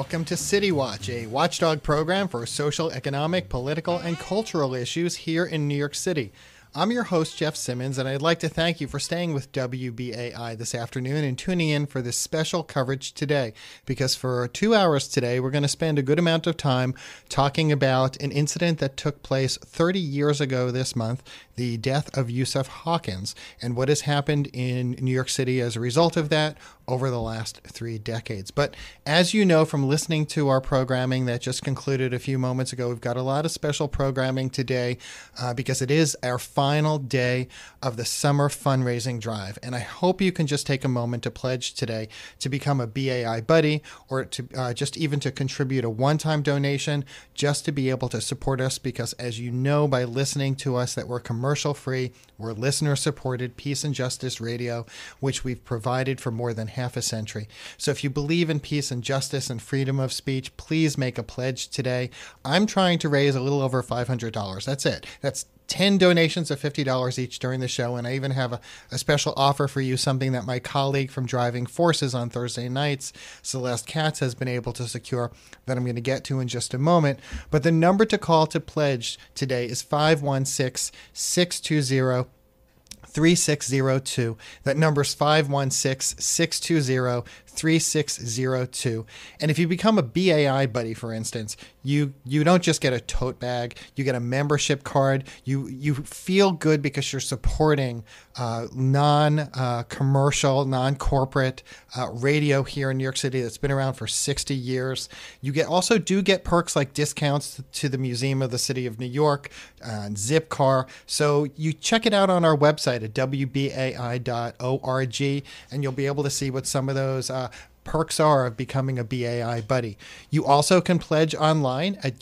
Welcome to City Watch, a watchdog program for social, economic, political, and cultural issues here in New York City. I'm your host, Jeff Simmons, and I'd like to thank you for staying with WBAI this afternoon and tuning in for this special coverage today, because for 2 hours today, we're going to spend a good amount of time talking about an incident that took place 30 years ago this month, the death of Yusuf Hawkins, and what has happened in New York City as a result of that over the last 3 decades. But as you know from listening to our programming that just concluded a few moments ago, we've got a lot of special programming today because it is our final day of the summer fundraising drive. And I hope you can just take a moment to pledge today to become a BAI buddy, or to just even to contribute a one-time donation just to be able to support us, because as you know by listening to us that we're commercial-free, we're listener-supported peace and justice radio, which we've provided for more than half a century. So if you believe in peace and justice and freedom of speech, please make a pledge today. I'm trying to raise a little over $500. That's it. That's 10 donations of $50 each during the show, and I even have a special offer for you, something that my colleague from Driving Forces on Thursday nights, Celeste Katz, has been able to secure that I'm going to get to in just a moment. But the number to call to pledge today is 516-620-3602. That number is 516-620-3602. And if you become a BAI buddy, for instance, you don't just get a tote bag, you get a membership card. You feel good because you're supporting non-commercial, non-corporate radio here in New York City that's been around for 60 years. You also do get perks like discounts to the Museum of the City of New York, Zipcar. So you check it out on our website at WBAI.org, and you'll be able to see what some of those perks are of becoming a BAI buddy. You also can pledge online at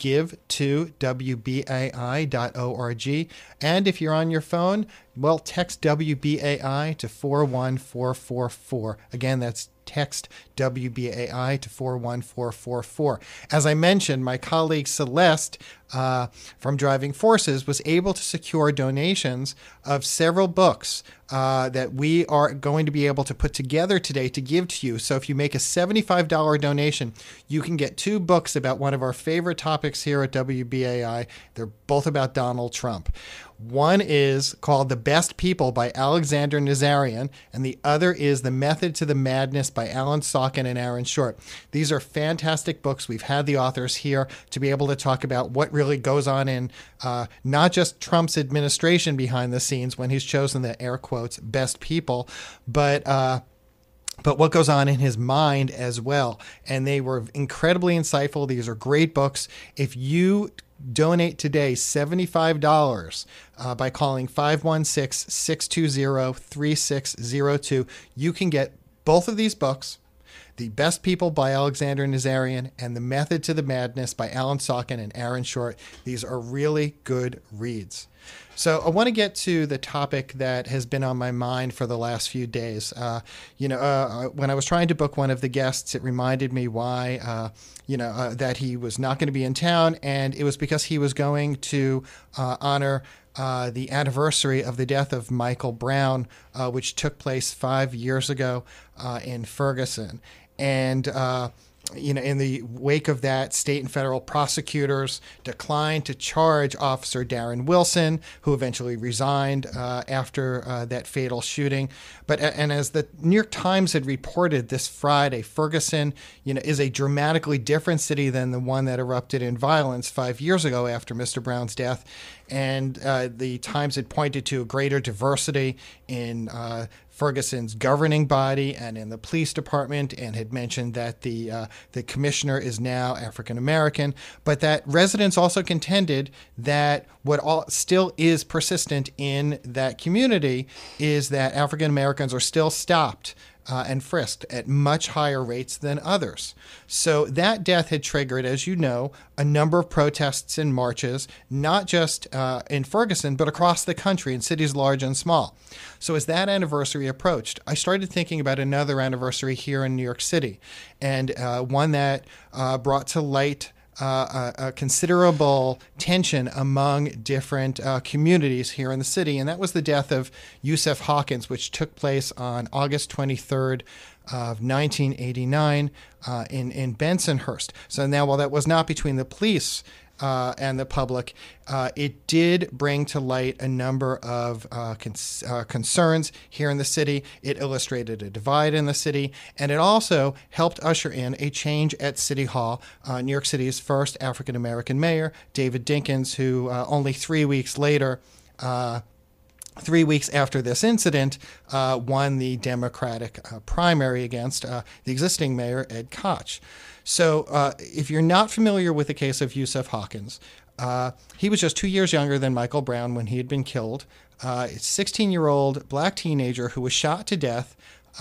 give2wbai.org. And if you're on your phone, well, text WBAI to 41444. Again, that's text WBAI to 41444. As I mentioned, my colleague Celeste from Driving Forces was able to secure donations of several books that we are going to be able to put together today to give to you. So if you make a $75 donation, you can get 2 books about one of our favorite topics here at WBAI. They're both about Donald Trump. One is called The Best People by Alexander Nazarian, and the other is The Method to the Madness by Alan Sorkin and Aaron Short. These are fantastic books. We've had the authors here to be able to talk about what really goes on in not just Trump's administration behind the scenes when he's chosen the air quotes best people, but what goes on in his mind as well. And they were incredibly insightful. These are great books. If you donate today $75 by calling 516-620-3602, you can get both of these books, The Best People by Alexander Nazarian and The Method to the Madness by Alan Sorkin and Aaron Short. These are really good reads. So I want to get to the topic that has been on my mind for the last few days. When I was trying to book one of the guests, it reminded me why, that he was not going to be in town, and it was because he was going to honor the anniversary of the death of Michael Brown, which took place 5 years ago in Ferguson. And in the wake of that, state and federal prosecutors declined to charge Officer Darren Wilson, who eventually resigned after that fatal shooting. And as the New York Times had reported this Friday, Ferguson, is a dramatically different city than the one that erupted in violence 5 years ago after Mr. Brown's death. And the Times had pointed to a greater diversity in Ferguson's governing body and in the police department, and had mentioned that the commissioner is now African American, but that residents also contended that what still is persistent in that community is that African Americans are still stopped and frisked at much higher rates than others. So that death had triggered, as you know, a number of protests and marches, not just in Ferguson, but across the country in cities large and small. So as that anniversary approached, I started thinking about another anniversary here in New York City, and one that brought to light a considerable tension among different communities here in the city, and that was the death of Yusuf Hawkins, which took place on August 23rd of 1989 in Bensonhurst. So now, while that was not between the police and the public, it did bring to light a number of concerns here in the city. It illustrated a divide in the city, and it also helped usher in a change at City Hall. New York City's first African-American mayor, David Dinkins, who only 3 weeks later 3 weeks after this incident, won the Democratic primary against the existing mayor, Ed Koch. So if you're not familiar with the case of Yusuf Hawkins, he was just 2 years younger than Michael Brown when he had been killed. A 16-year-old black teenager who was shot to death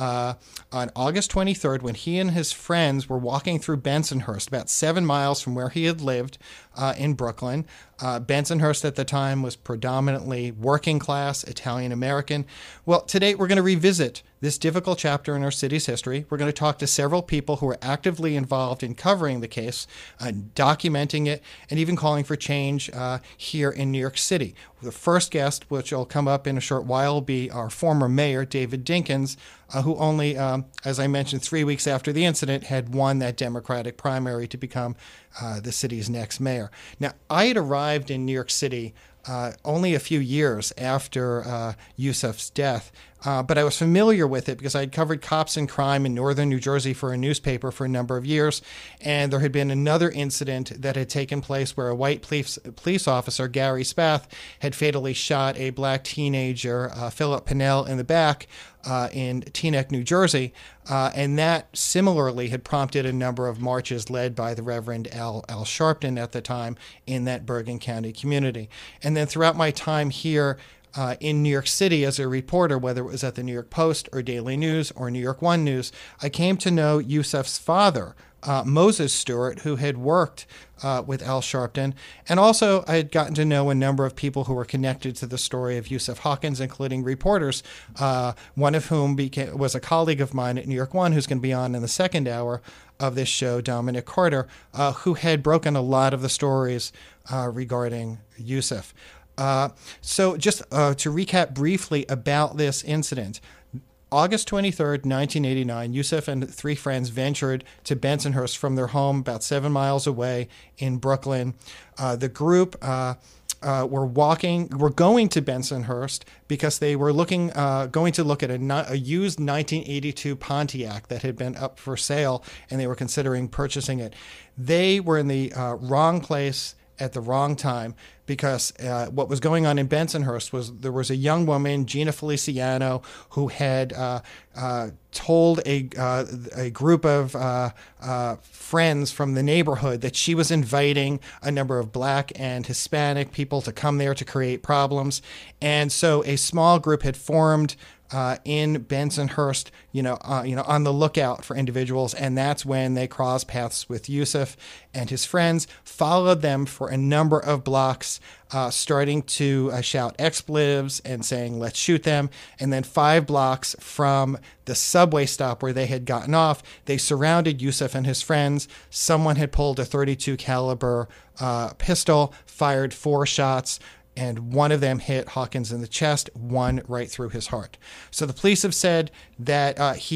on August 23rd when he and his friends were walking through Bensonhurst, about 7 miles from where he had lived in Brooklyn. Bensonhurst at the time was predominantly working class Italian American. Well, today we're going to revisit this difficult chapter in our city's history. We're going to talk to several people who are actively involved in covering the case, documenting it, and even calling for change here in New York City. The first guest, which will come up in a short while, will be our former mayor, David Dinkins, who only, as I mentioned, 3 weeks after the incident, had won that Democratic primary to become the city's next mayor. Now, I had arrived in New York City only a few years after Yusuf's death, but I was familiar with it because I had covered cops and crime in northern New Jersey for a newspaper for a number of years, and there had been another incident that had taken place where a white police officer, Gary Spath, had fatally shot a black teenager, Philip Pinnell, in the back in Teaneck, New Jersey, and that similarly had prompted a number of marches led by the Reverend Al Sharpton at the time in that Bergen County community. And then throughout my time here in New York City as a reporter, whether it was at the New York Post or Daily News or New York One News, I came to know Yusuf's father, Moses Stewart, who had worked with Al Sharpton. And also I had gotten to know a number of people who were connected to the story of Yusuf Hawkins, including reporters, one of whom was a colleague of mine at New York One, who's going to be on in the second hour of this show, Dominic Carter, who had broken a lot of the stories regarding Yusuf. So just to recap briefly about this incident, August 23rd, 1989, Yusuf and 3 friends ventured to Bensonhurst from their home about 7 miles away in Brooklyn. The group were going to Bensonhurst because they were going to look at a used 1982 Pontiac that had been up for sale, and they were considering purchasing it. They were in the wrong place at the wrong time, because what was going on in Bensonhurst was there was a young woman, Gina Feliciano, who had told a group of friends from the neighborhood that she was inviting a number of black and Hispanic people to come there to create problems. And so a small group had formed in Bensonhurst, on the lookout for individuals, and that's when they crossed paths with Yusuf and his friends, followed them for a number of blocks, starting to shout expletives and saying, "Let's shoot them." And then 5 blocks from the subway stop where they had gotten off, they surrounded Yusuf and his friends. Someone had pulled a .32 caliber pistol, fired 4 shots, and one of them hit Hawkins in the chest, one right through his heart. So the police have said that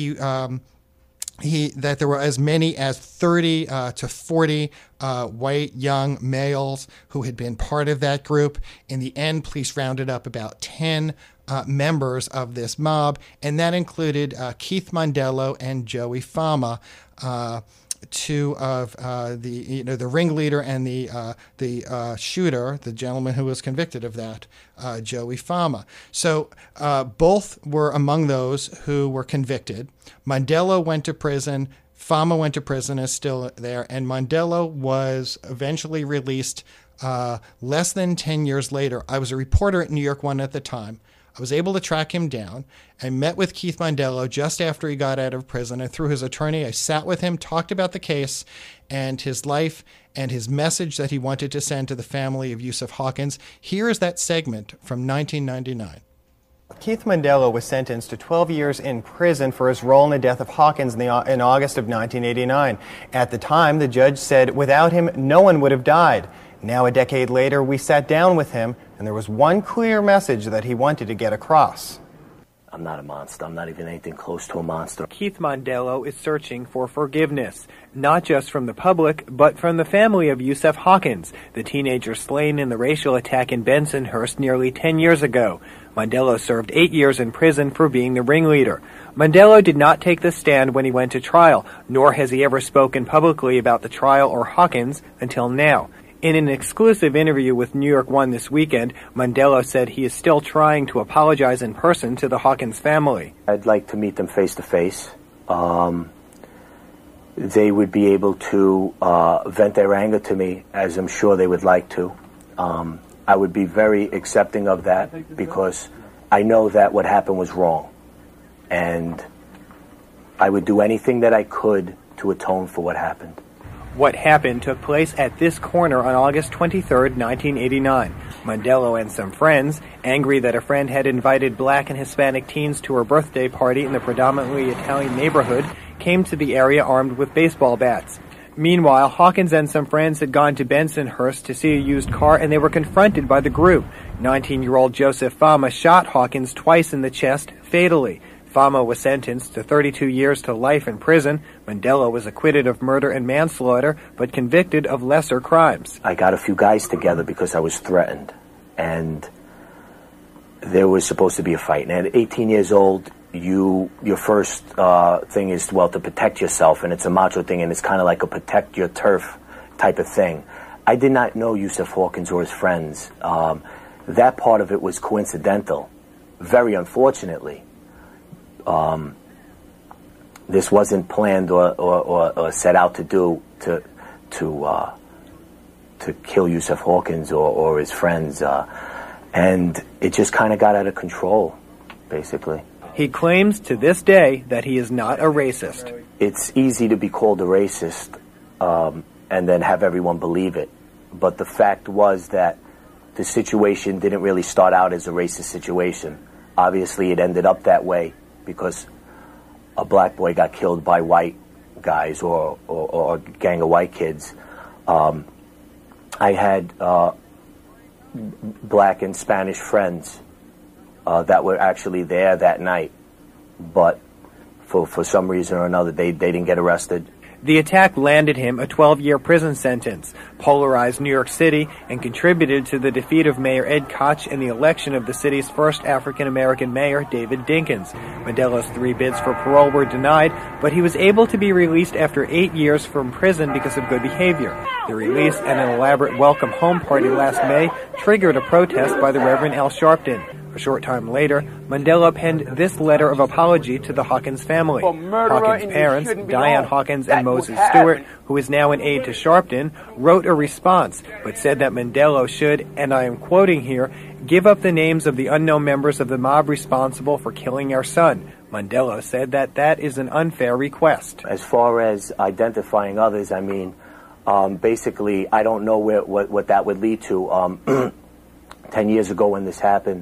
that there were as many as 30 to 40 white young males who had been part of that group. In the end, police rounded up about 10 members of this mob, and that included Keith Mondello and Joey Fama, 2 of the ringleader and the shooter, the gentleman who was convicted of that, Joey Fama. So both were among those who were convicted. Mondello went to prison. Fama went to prison, is still there, and Mondello was eventually released less than 10 years later. I was a reporter at New York One at the time. I was able to track him down. I met with Keith Mondello just after he got out of prison, and through his attorney, I sat with him, talked about the case and his life and his message that he wanted to send to the family of Yusuf Hawkins. Here is that segment from 1999. Keith Mondello was sentenced to 12 years in prison for his role in the death of Hawkins in August of 1989. At the time, the judge said without him, no one would have died. Now, a decade later, we sat down with him, and there was one clear message that he wanted to get across. I'm not a monster. I'm not even anything close to a monster. Keith Mondello is searching for forgiveness, not just from the public, but from the family of Yusuf Hawkins, the teenager slain in the racial attack in Bensonhurst nearly 10 years ago. Mondello served 8 years in prison for being the ringleader. Mondello did not take the stand when he went to trial, nor has he ever spoken publicly about the trial or Hawkins until now. In an exclusive interview with New York One this weekend, Mondello said he is still trying to apologize in person to the Hawkins family. I'd like to meet them face to face. They would be able to vent their anger to me, as I'm sure they would like to. I would be very accepting of that because I know that what happened was wrong. And I would do anything that I could to atone for what happened. What happened took place at this corner on August 23, 1989. Mondello and some friends, angry that a friend had invited black and Hispanic teens to her birthday party in the predominantly Italian neighborhood, came to the area armed with baseball bats. Meanwhile, Hawkins and some friends had gone to Bensonhurst to see a used car, and they were confronted by the group. 19-year-old Joseph Fama shot Hawkins twice in the chest, fatally. Fama was sentenced to 32 years to life in prison. Mondello was acquitted of murder and manslaughter, but convicted of lesser crimes. I got a few guys together because I was threatened, and there was supposed to be a fight. And at 18 years old, your first thing is, well, to protect yourself, and it's a macho thing, and it's kind of like a protect your turf type of thing. I did not know Yusuf Hawkins or his friends. That part of it was coincidental, very unfortunately. This wasn't planned or set out to do to kill Yusuf Hawkins or his friends, and it just kind of got out of control, basically. He claims to this day that he is not a racist. It's easy to be called a racist and then have everyone believe it, but the fact was that the situation didn't really start out as a racist situation. Obviously, it ended up that way because a black boy got killed by white guys or a gang of white kids. I had black and Spanish friends that were actually there that night, but for some reason or another, they didn't get arrested. The attack landed him a 12-year prison sentence, polarized New York City, and contributed to the defeat of Mayor Ed Koch and the election of the city's first African-American mayor, David Dinkins. Mondello's 3 bids for parole were denied, but he was able to be released after 8 years from prison because of good behavior. The release and an elaborate welcome home party last May triggered a protest by the Reverend Al Sharpton. A short time later, Mondello penned this letter of apology to the Hawkins family. Hawkins' parents, Diane Hawkins and Moses Stewart, who is now an aide to Sharpton, wrote a response, but said that Mondello should, and I am quoting here, give up the names of the unknown members of the mob responsible for killing our son. Mondello said that that is an unfair request. As far as identifying others, I mean, basically, I don't know what that would lead to. 10 years ago when this happened,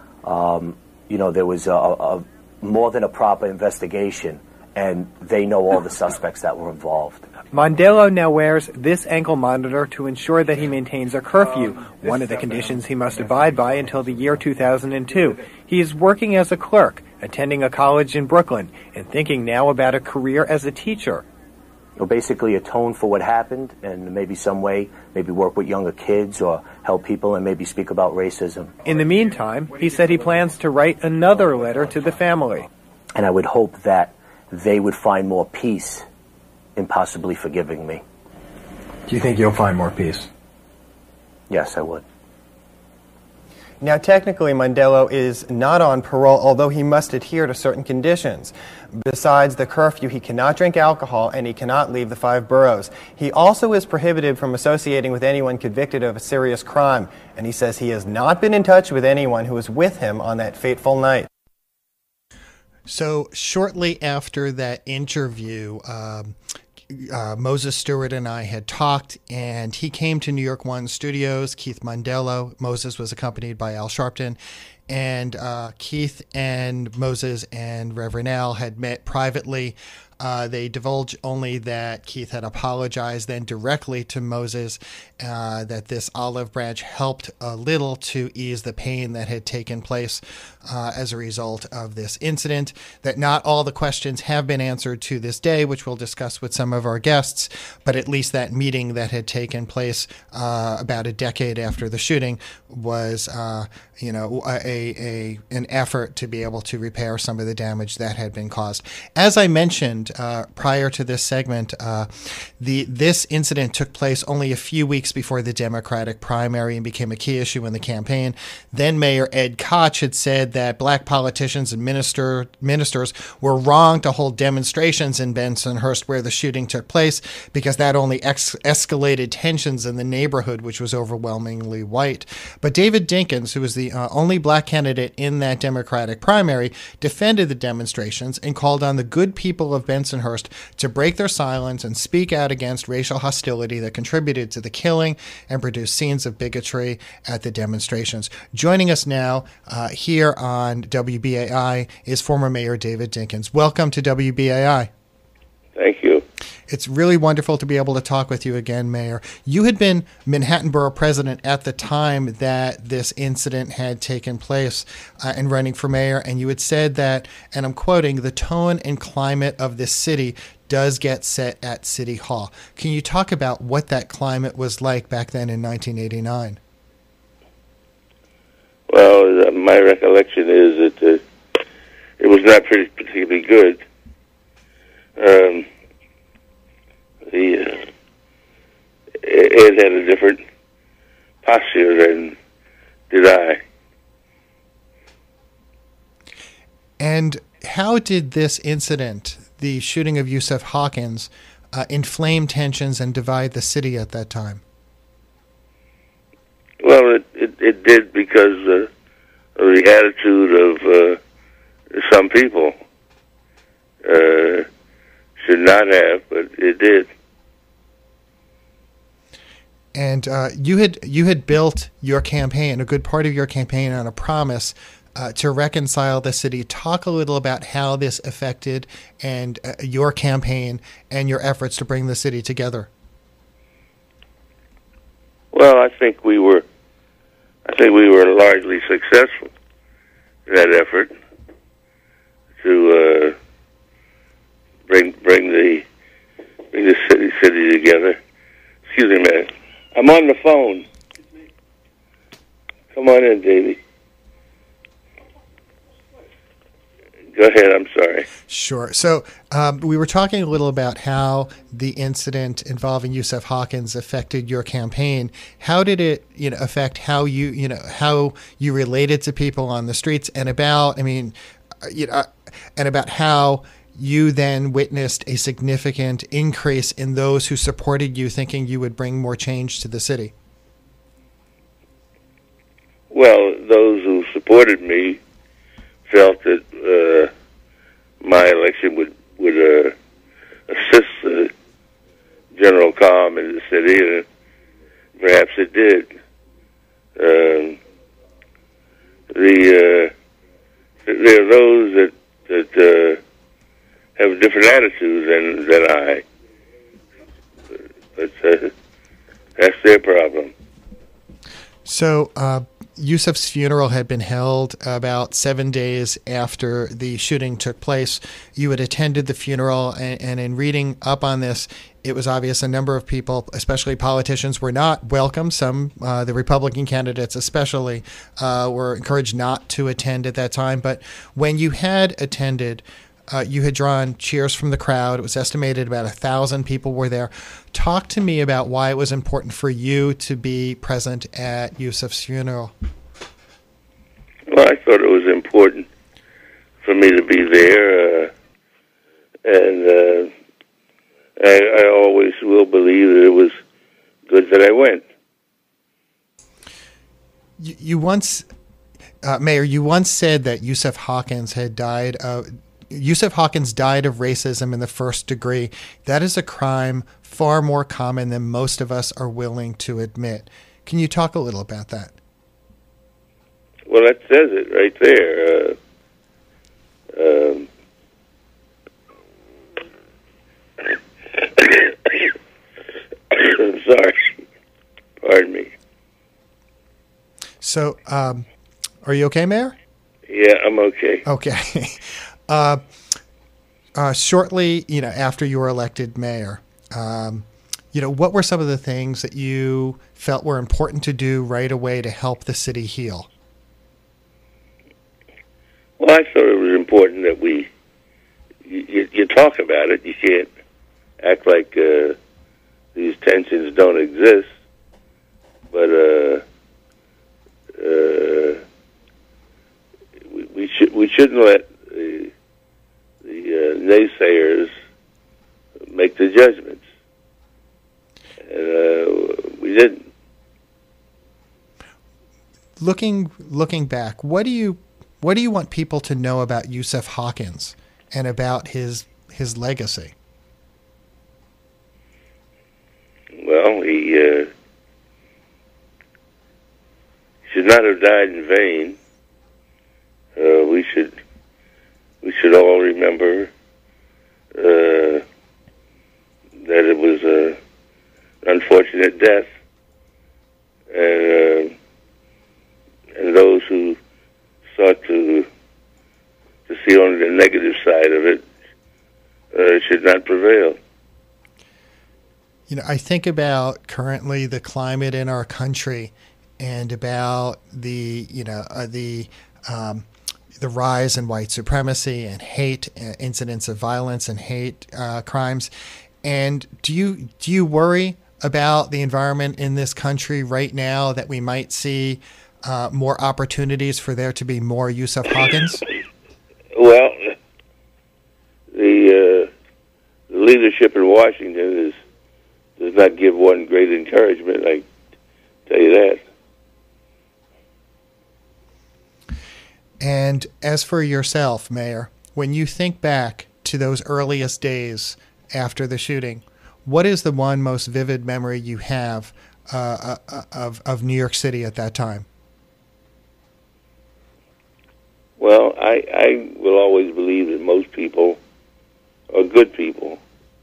there was a more than a proper investigation, and they know all the suspects that were involved. Mondello now wears this ankle monitor to ensure that he maintains a curfew, one of the conditions he must abide by until the year 2002. He is working as a clerk, attending a college in Brooklyn, and thinking now about a career as a teacher. You'll basically atone for what happened and maybe some way, maybe work with younger kids or help people and maybe speak about racism. In the meantime, he said he plans to write another letter to the family. And I would hope that they would find more peace in possibly forgiving me. Do you think you'll find more peace? Yes, I would. Now, technically, Mondello is not on parole, although he must adhere to certain conditions. Besides the curfew, he cannot drink alcohol and he cannot leave the 5 boroughs. He also is prohibited from associating with anyone convicted of a serious crime, and he says he has not been in touch with anyone who was with him on that fateful night. So shortly after that interview, Moses Stewart and I had talked, and he came to New York One Studios, Keith Mondello. Moses was accompanied by Al Sharpton, and Keith and Moses and Reverend Al had met privately. They divulged only that Keith had apologized then directly to Moses, that this olive branch helped a little to ease the pain that had taken place as a result of this incident, that not all the questions have been answered to this day, which we'll discuss with some of our guests, but at least that meeting that had taken place about a decade after the shooting was an effort to be able to repair some of the damage that had been caused. As I mentioned prior to this segment, this incident took place only a few weeks before the Democratic primary and became a key issue in the campaign. Then Mayor Ed Koch had said that black politicians and ministers were wrong to hold demonstrations in Bensonhurst where the shooting took place because that only escalated tensions in the neighborhood, which was overwhelmingly white. But David Dinkins, who was the only black candidate in that Democratic primary, defended the demonstrations and called on the good people of Bensonhurst to break their silence and speak out against racial hostility that contributed to the killing and produced scenes of bigotry at the demonstrations. Joining us now here on WBAI is former Mayor David Dinkins. Welcome to WBAI. Thank you. It's really wonderful to be able to talk with you again, Mayor. You had been Manhattan Borough President at the time that this incident had taken place and running for mayor, and you had said that, and I'm quoting, "the tone and climate of this city does get set at City Hall." Can you talk about what that climate was like back then in 1989? Well, my recollection is that it was not particularly good. Ed had a different posture than did I. And how did this incident, the shooting of Yusuf Hawkins, inflame tensions and divide the city at that time? Well, it did because of the attitude of some people. Should not have, but it did. And you had built your campaign, a good part of your campaign, on a promise to reconcile the city. Talk a little about how this affected and your campaign and your efforts to bring the city together. Well, I think we were largely successful in that effort to bring the city together. Excuse me a minute. I'm on the phone. Come on in, Davey. Go ahead, I'm sorry. Sure. So we were talking a little about how the incident involving Yusuf Hawkins affected your campaign. How did it, affect how you related to people on the streets, and about how you then witnessed a significant increase in those who supported you, thinking you would bring more change to the city? Well, those who supported me felt that my election would assist the general calm in the city, and perhaps it did. There are those that have different attitudes than I, but that's their problem. So Yusuf's funeral had been held about 7 days after the shooting took place. You had attended the funeral, and in reading up on this, it was obvious a number of people, especially politicians, were not welcome. Some, the Republican candidates especially, were encouraged not to attend at that time. But when you had attended, you had drawn cheers from the crowd. It was estimated about 1,000 people were there. Talk to me about why it was important for you to be present at Yusuf's funeral. Well, I thought it was important for me to be there, and I always will believe that it was good that I went. You once, Mayor, you once said that Yusuf Hawkins had died of... Yusuf Hawkins died of racism in the first degree. That is a crime far more common than most of us are willing to admit. Can you talk a little about that? Well, that says it right there. I'm sorry. Pardon me. So, are you okay, Mayor? Yeah, I'm okay. Okay. Shortly, after you were elected mayor, what were some of the things that you felt were important to do right away to help the city heal? Well, I thought it was important that you talk about it. You can't act like these tensions don't exist. But we shouldn't let the naysayers make the judgments, and we didn't. Looking back, what do you want people to know about Yusuf Hawkins and about his legacy? Well, he should not have died in vain. We should all remember that it was an unfortunate death, and those who sought to see only the negative side of it should not prevail. I think about currently the climate in our country, and about the rise in white supremacy and hate, incidents of violence and hate crimes. And do you worry about the environment in this country right now, that we might see more opportunities for there to be more Yusuf Hawkins? Well, the leadership in Washington does not give one great encouragement, I tell you that. And as for yourself, Mayor, when you think back to those earliest days after the shooting, what is the one most vivid memory you have of New York City at that time? Well, I will always believe that most people are good people.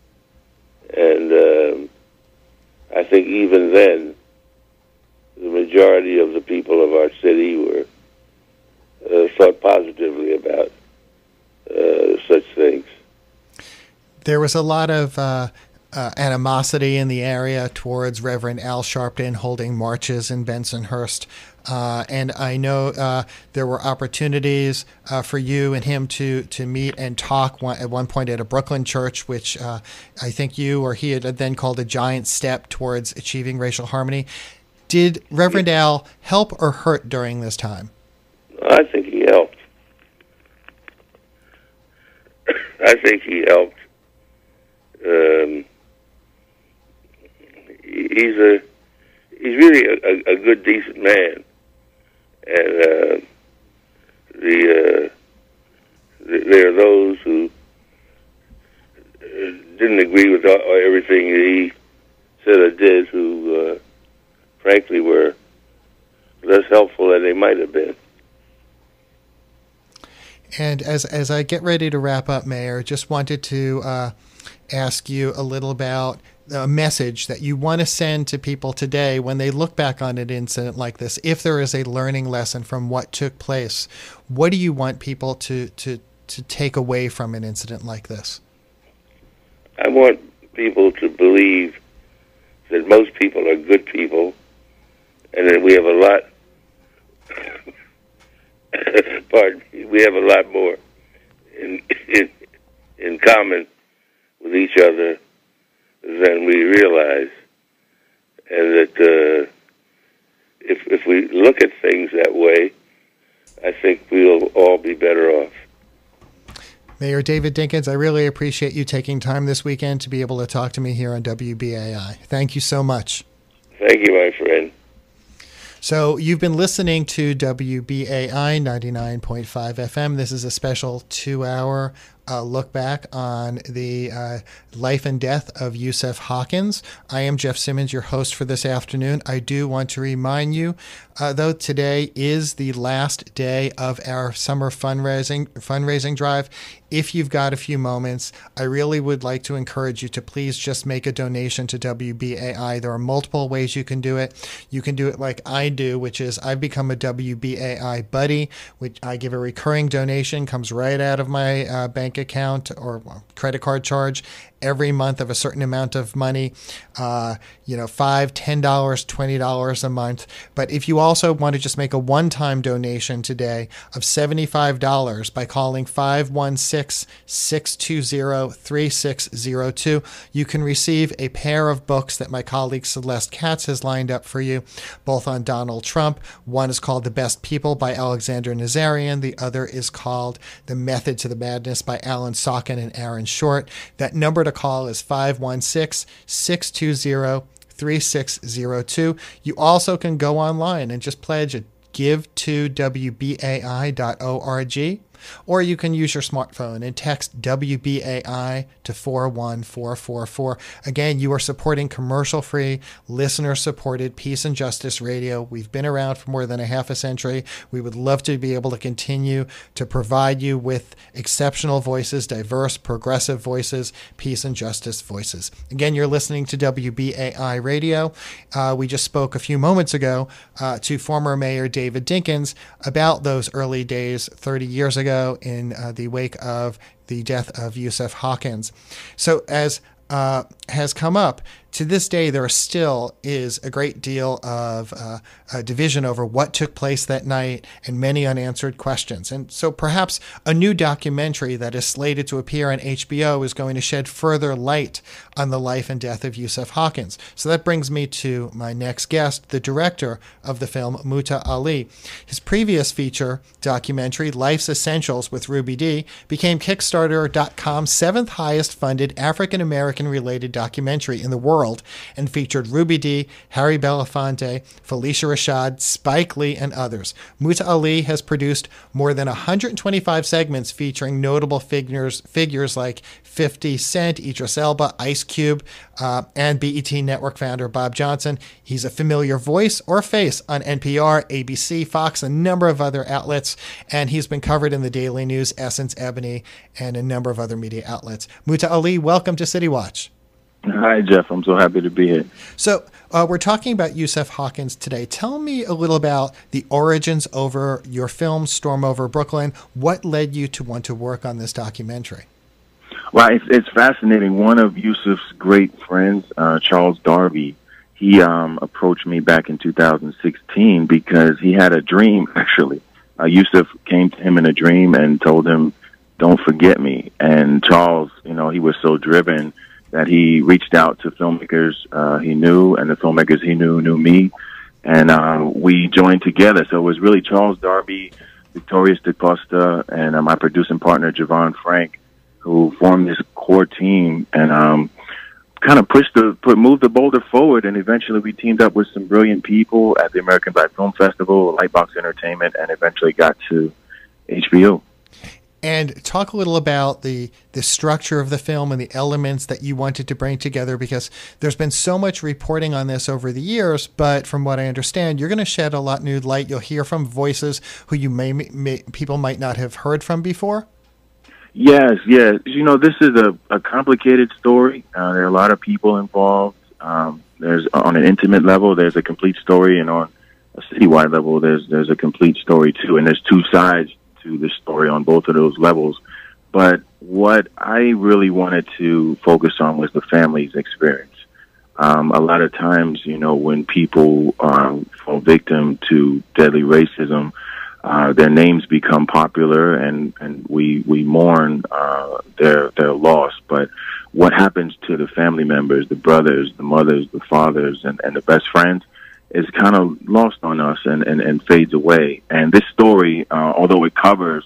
And I think even then, the majority of the people of our city were thought positively about such things. There was a lot of animosity in the area towards Reverend Al Sharpton holding marches in Bensonhurst. And I know there were opportunities for you and him to meet and talk at one point at a Brooklyn church, which I think you or he had then called a giant step towards achieving racial harmony. Did Reverend Al help or hurt during this time? I think he helped. I think he helped. He's really a good, decent man, and there are those who didn't agree with everything he said or did, who frankly were less helpful than they might have been. And as I get ready to wrap up, Mayor, just wanted to ask you a little about a message that you want to send to people today when they look back on an incident like this. If there is a learning lesson from what took place, what do you want people to take away from an incident like this? I want people to believe that most people are good people, and that we have a lot pardon me, we have a lot more in common with each other than we realize, and that if we look at things that way, I think we'll all be better off. Mayor David Dinkins, I really appreciate you taking time this weekend to be able to talk to me here on WBAI. Thank you so much. Thank you, my friend. So you've been listening to WBAI 99.5 FM. This is a special 2-hour look back on the life and death of Yusuf Hawkins. I am Jeff Simmons, your host for this afternoon. I do want to remind you, though, today is the last day of our summer fundraising drive. If you've got a few moments, I really would like to encourage you to please just make a donation to WBAI. There are multiple ways you can do it. You can do it like I do, which is I've become a WBAI buddy, which I give a recurring donation, comes right out of my bank account or credit card charge every month of a certain amount of money, $5, $10, $20 a month. But if you also want to just make a one-time donation today of $75 by calling 516-620-3602, you can receive a pair of books that my colleague Celeste Katz has lined up for you, both on Donald Trump. One is called The Best People by Alexander Nazarian. The other is called The Method to the Madness by Alan Sorkin and Aaron Short. That number to call is 516-620-3602. You also can go online and just pledge at give2wbai.org, or you can use your smartphone and text WBAI to 41444. Again, you are supporting commercial-free, listener-supported Peace and Justice Radio. We've been around for more than a half a century. We would love to be able to continue to provide you with exceptional voices, diverse, progressive voices, peace and justice voices. Again, you're listening to WBAI Radio. We just spoke a few moments ago to former Mayor David Dinkins about those early days 30 years ago in the wake of the death of Yusuf Hawkins. So as has come up, to this day, there still is a great deal of division over what took place that night and many unanswered questions. And so perhaps a new documentary that is slated to appear on HBO is going to shed further light on the life and death of Yusuf Hawkins. So that brings me to my next guest, the director of the film, Muta'Ali. His previous feature documentary, Life's Essentials with Ruby Dee, became Kickstarter.com's 7th highest funded African-American related documentary in the world, and featured Ruby Dee, Harry Belafonte, Felicia Rashad, Spike Lee, and others. Muta'Ali has produced more than 125 segments featuring notable figures like 50 Cent, Idris Elba, Ice Cube, and BET Network founder Bob Johnson. He's a familiar voice or face on NPR, ABC, Fox, a number of other outlets, and he's been covered in the Daily News, Essence, Ebony, and a number of other media outlets. Muta'Ali, welcome to City Watch. Hi, Jeff. I'm so happy to be here. So we're talking about Yusuf Hawkins today. Tell me a little about the origins over your film, Storm Over Brooklyn. What led you to want to work on this documentary? Well, it's fascinating. One of Yusuf's great friends, Charles Darby, he approached me back in 2016 because he had a dream, actually. Yusuf came to him in a dream and told him, "Don't forget me." And Charles, he was so driven that he reached out to filmmakers he knew, and the filmmakers he knew me, and we joined together. So it was really Charles Darby, Victorious DaCosta, and my producing partner, Javon Frank, who formed this core team and kind of moved the boulder forward. And eventually we teamed up with some brilliant people at the American Black Film Festival, Lightbox Entertainment, and eventually got to HBO. And talk a little about the structure of the film and the elements that you wanted to bring together, because there's been so much reporting on this over the years, but from what I understand, you're going to shed a lot new light. You'll hear from voices who people might not have heard from before. Yes. This is a complicated story. There are a lot of people involved. There's on an intimate level, there's a complete story, and on a citywide level, there's a complete story too. And there's two sides to the story on both of those levels. But what I really wanted to focus on was the family's experience. A lot of times, when people fall victim to deadly racism, their names become popular and we mourn their loss. But what happens to the family members, the brothers, the mothers, the fathers, and the best friends, is kind of lost on us and fades away. And this story, although it covers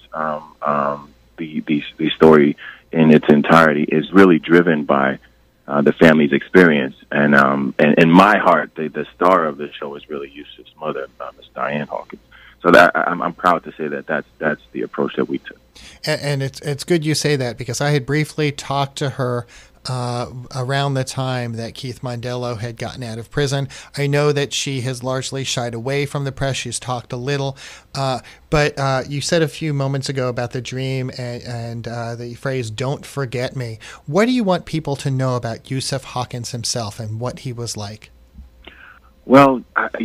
the story in its entirety, is really driven by the family's experience. And in my heart, the star of the show is really Yusuf's mother, Miss Diane Hawkins. So that I'm proud to say that that's the approach that we took. And it's good you say that, because I had briefly talked to her around the time that Keith Mondello had gotten out of prison. I know that she has largely shied away from the press. She's talked a little, but you said a few moments ago about the dream and the phrase "Don't forget me." What do you want people to know about Yusuf Hawkins himself and what he was like? Well,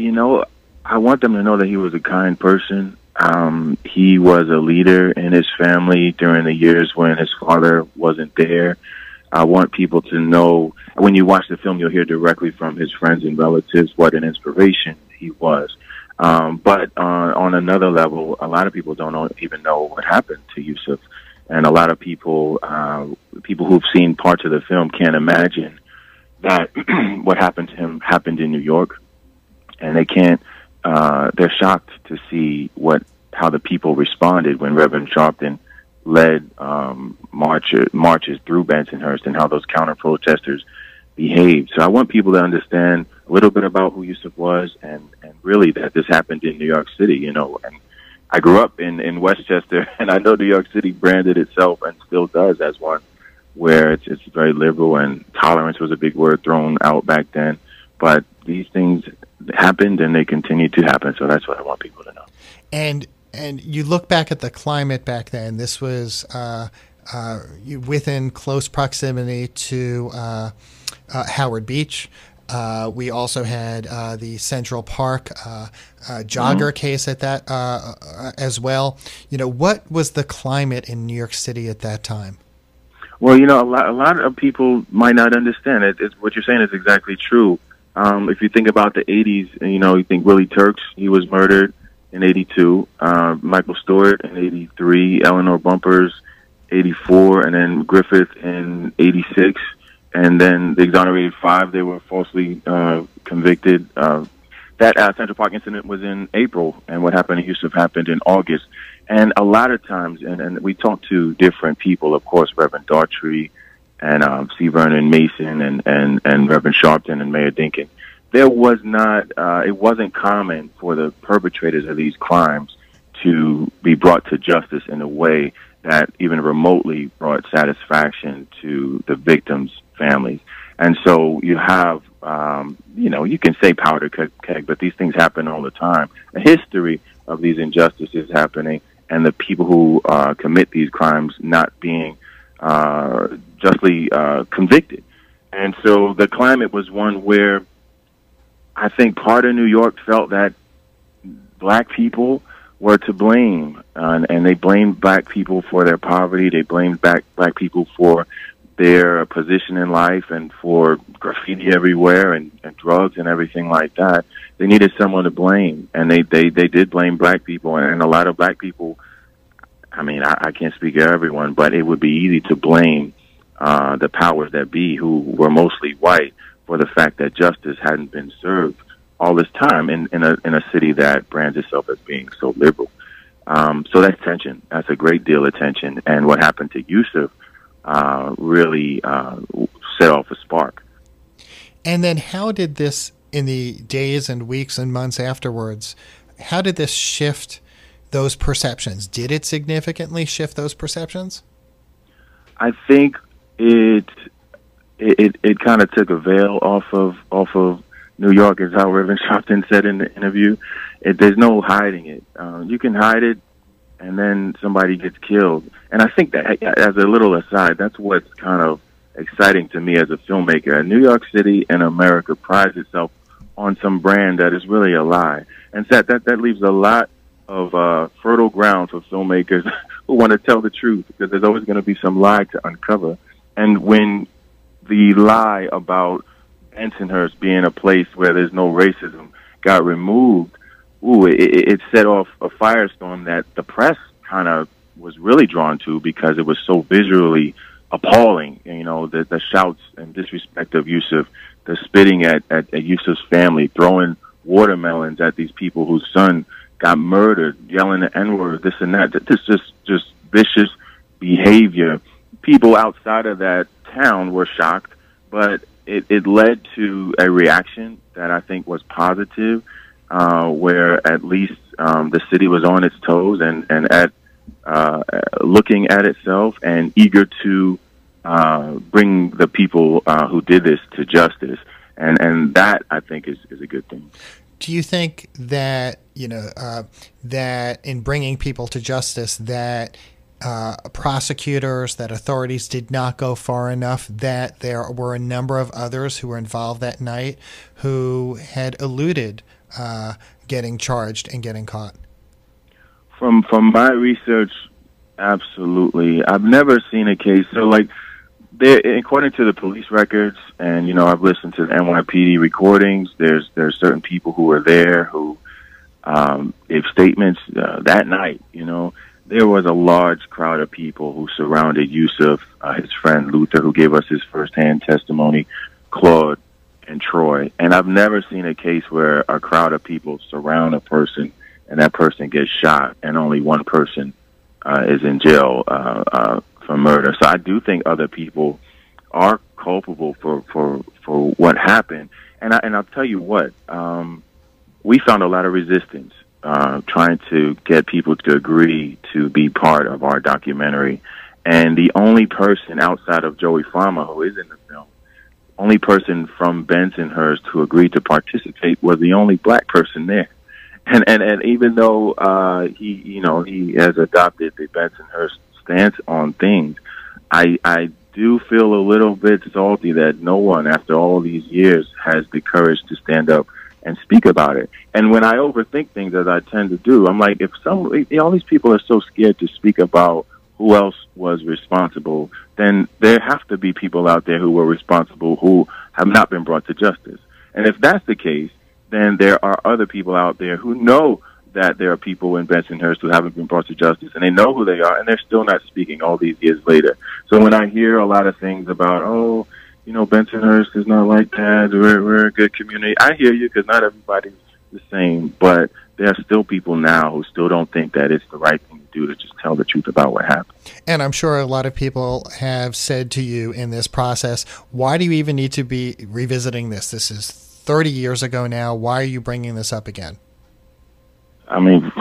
I want them to know that he was a kind person. He was a leader in his family during the years when his father wasn't there. I want people to know, when you watch the film, you'll hear directly from his friends and relatives what an inspiration he was. But on another level, a lot of people don't even know what happened to Yusuf. And a lot of people who've seen parts of the film can't imagine that what happened to him happened in New York. And they can't, they're shocked to see how the people responded when Reverend Sharpton led marches through Bensonhurst and how those counter-protesters behaved. So I want people to understand a little bit about who Yusuf was and really that this happened in New York City, And I grew up in Westchester, and I know New York City branded itself and still does as one where it's very liberal, and tolerance was a big word thrown out back then. But these things happened and they continue to happen. So that's what I want people to know. And you look back at the climate back then. This was within close proximity to Howard Beach. We also had the Central Park jogger case at that as well. What was the climate in New York City at that time? Well, a lot of people might not understand it. What you're saying is exactly true. If you think about the 80s, you think Willie Turks, he was murdered in 82, Michael Stewart in 83, Eleanor Bumpers 84, and then Griffith in 86, and then the exonerated 5, they were falsely convicted. That Central Park incident was in April, and what happened to Yusuf happened in August. And a lot of times, and we talked to different people, of course, Reverend Daughtry and C. Vernon Mason and Reverend Sharpton and Mayor Dinkins. There was not, it wasn't common for the perpetrators of these crimes to be brought to justice in a way that even remotely brought satisfaction to the victims' families. And so you have, you can say powder keg, but these things happen all the time. A history of these injustices happening and the people who commit these crimes not being justly convicted. And so the climate was one where I think part of New York felt that black people were to blame, and they blamed black people for their poverty. They blamed black people for their position in life and for graffiti everywhere and drugs and everything like that. They needed someone to blame, and they did blame black people, and a lot of black people, I can't speak of everyone, but it would be easy to blame the powers that be, who were mostly white, for the fact that justice hadn't been served all this time in a city that brands itself as being so liberal. So that's tension. That's a great deal of tension. And what happened to Yusuf really set off a spark. And then how did this, in the days and weeks and months afterwards, how did this shift those perceptions? Did it significantly shift those perceptions? I think it kind of took a veil off of New York, is how Reverend Sharpton said in the interview. There's no hiding it. You can hide it, and then somebody gets killed. And I think that, as a little aside, that's what's kind of exciting to me as a filmmaker. New York City and America prides itself on some brand that is really a lie. And that leaves a lot of fertile ground for filmmakers who want to tell the truth, because there's always going to be some lie to uncover. And when the lie about Bensonhurst being a place where there's no racism got removed, it set off a firestorm that the press kind of was really drawn to, because it was so visually appalling. The shouts and disrespect of Yusuf, the spitting at Yusuf's family, throwing watermelons at these people whose son got murdered, yelling the N-word, this and that. This just vicious behavior. People outside of that town were shocked, but it led to a reaction that I think was positive, where at least the city was on its toes and at looking at itself and eager to bring the people who did this to justice. And that, I think, is a good thing. Do you think that, that in bringing people to justice, that prosecutors, that authorities did not go far enough, that there were a number of others who were involved that night who had eluded getting charged and getting caught? From my research, absolutely. I've never seen a case. So, like, according to the police records, and I've listened to the NYPD recordings. There's certain people who were there who gave statements that night. There was a large crowd of people who surrounded Yusuf, his friend Luther, who gave us his firsthand testimony, Claude, and Troy. And I've never seen a case where a crowd of people surround a person and that person gets shot, and only one person is in jail for murder. So I do think other people are culpable for what happened. And I'll tell you what, we found a lot of resistance trying to get people to agree to be part of our documentary. And the only person outside of Joey Farmer, who is in the film, only person from Bensonhurst who agreed to participate was the only black person there. And even though he has adopted the Bensonhurst stance on things, I do feel a little bit salty that no one, after all these years, has the courage to stand up and speak about it. And when I overthink things, as I tend to do, I'm like, if all these people are so scared to speak about who else was responsible, then there have to be people out there who were responsible who have not been brought to justice. And if that's the case, then there are other people out there who know that there are people in Bensonhurst who haven't been brought to justice, and they know who they are, and they're still not speaking all these years later. So when I hear a lot of things about, Bensonhurst is not like that, we're a good community, I hear you, because not everybody's the same, but there are still people now who still don't think that it's the right thing to do to just tell the truth about what happened. And I'm sure a lot of people have said to you in this process, why do you even need to be revisiting this? This is 30 years ago now. Why are you bringing this up again? I mean,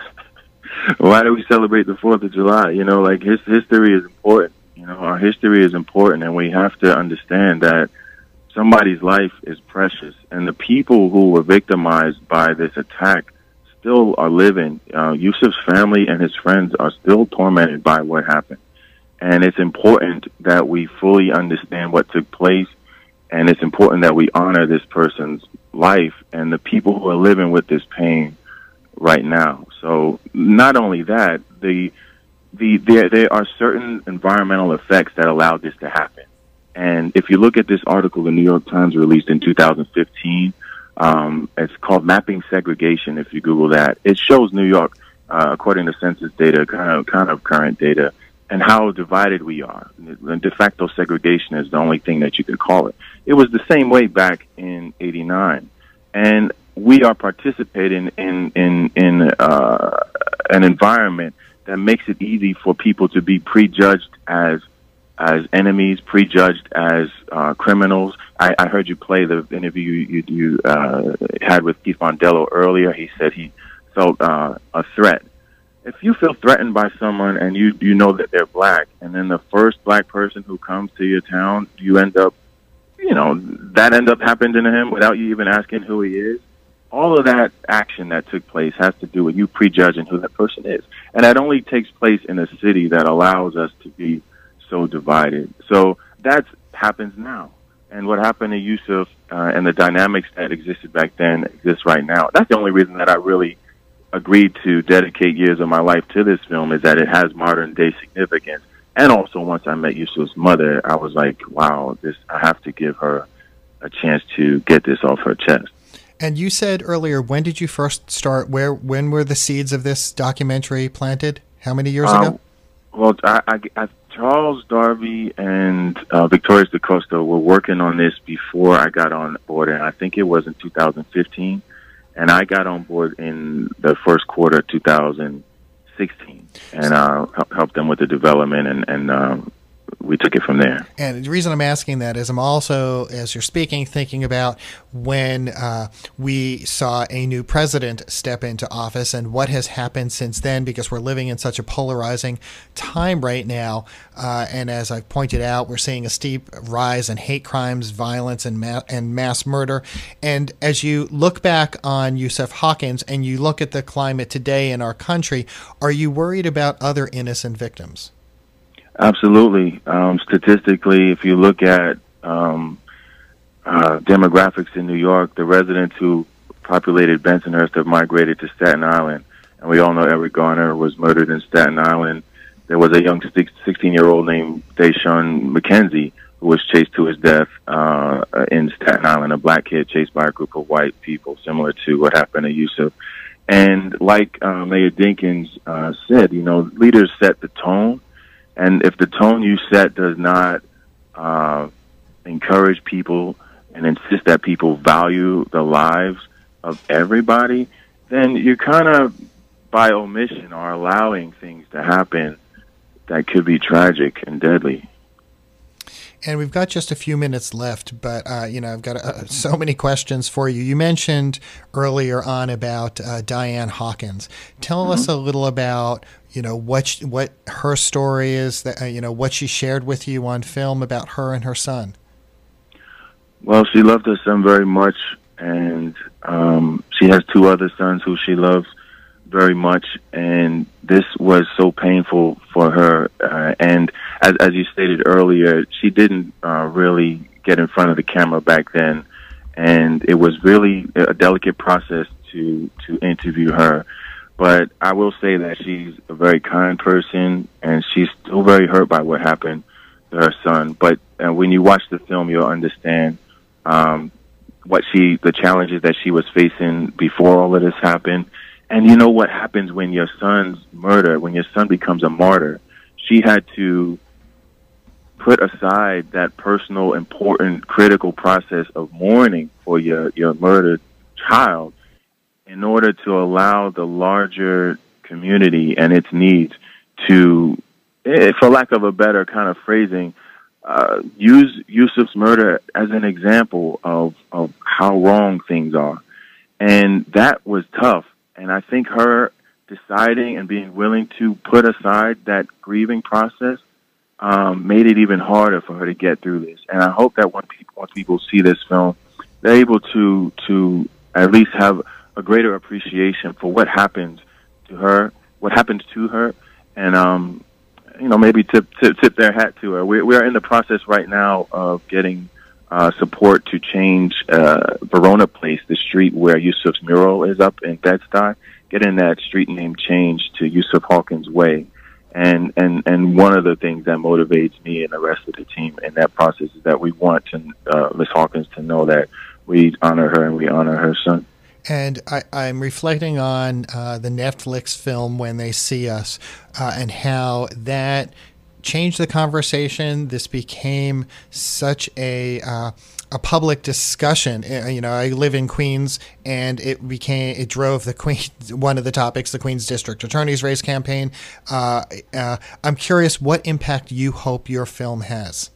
why do we celebrate the 4th of July? History is important. Our history is important, and we have to understand that somebody's life is precious. And the people who were victimized by this attack still are living. Yusuf's family and his friends are still tormented by what happened. And it's important that we fully understand what took place, and it's important that we honor this person's life and the people who are living with this pain right now. So not only that, there are certain environmental effects that allowed this to happen. And if you look at this article the New York Times released in 2015, it's called Mapping Segregation. If you Google that, it shows New York, according to census data, kind of current data, and how divided we are. De facto segregation is the only thing that you can call it. It was the same way back in '89, and we are participating in an environment that makes it easy for people to be prejudged as enemies, prejudged as criminals. I heard you play the interview you had with Keith Mondello earlier. He said he felt a threat. If you feel threatened by someone and you know that they're black, and then the first black person who comes to your town, you end up, that end up happening to him without you even asking who he is. All of that action that took place has to do with you prejudging who that person is. And that only takes place in a city that allows us to be so divided. So that happens now. And what happened to Yusuf and the dynamics that existed back then exists right now. That's the only reason that I really agreed to dedicate years of my life to this film, is that it has modern day significance. And also, once I met Yusuf's mother, I was like, wow, I have to give her a chance to get this off her chest. And you said earlier, when did you first start? When were the seeds of this documentary planted? How many years ago? Well, Charles Darby and Victorious DaCosta were working on this before I got on board, and I think it was in 2015. And I got on board in the first quarter of 2016, and helped them with the development and we took it from there. And the reason I'm asking that is I'm also, as you're speaking, thinking about when we saw a new president step into office and what has happened since then, because we're living in such a polarizing time right now. And as I've pointed out, we're seeing a steep rise in hate crimes, violence, and mass murder. And as you look back on Yusuf Hawkins and you look at the climate today in our country, are you worried about other innocent victims? Absolutely. Statistically, if you look at demographics in New York, the residents who populated Bensonhurst have migrated to Staten Island. And we all know Eric Garner was murdered in Staten Island. There was a young 16-year-old named Deshaun McKenzie who was chased to his death in Staten Island, a black kid chased by a group of white people, similar to what happened to Yusuf. And like Mayor Dinkins said, you know, leaders set the tone. And if the tone you set does not encourage people and insist that people value the lives of everybody, then you're kind of, by omission, are allowing things to happen that could be tragic and deadly. And we've got just a few minutes left, but, you know, I've got so many questions for you. You mentioned earlier on about Diane Hawkins. Tell us a little about, you know, what her story is, that you know, what she shared with you on film about her and her son. Well, she loved her son very much, and she has two other sons who she loves very much, and this was so painful for her. And as you stated earlier, she didn't really get in front of the camera back then, and it was really a delicate process to interview her. But I will say that she's a very kind person, and she's still very hurt by what happened to her son. But when you watch the film, you'll understand the challenges that she was facing before all of this happened. And you know what happens when your son's murder, when your son becomes a martyr. She had to put aside that personal, important, critical process of mourning for your murdered child in order to allow the larger community and its needs to, for lack of a better kind of phrasing, use Yusuf's murder as an example of how wrong things are. And that was tough. And I think her deciding and being willing to put aside that grieving process made it even harder for her to get through this. And I hope that once people see this film, they're able to at least have a greater appreciation for what happened to her, and you know, maybe tip their hat to her. We are in the process right now of getting support to change Verona Place, the street where Yusuf's mural is up in Bed-Stuy, getting that street name changed to Yusuf Hawkins Way. And one of the things that motivates me and the rest of the team in that process is that we want to Ms. Hawkins to know that we honor her and we honor her son. And I'm reflecting on the Netflix film When They See Us and how that changed the conversation. This became such a public discussion. You know, I live in Queens, and it drove the one of the topics, the Queens District Attorney's Race campaign. I'm curious what impact you hope your film has.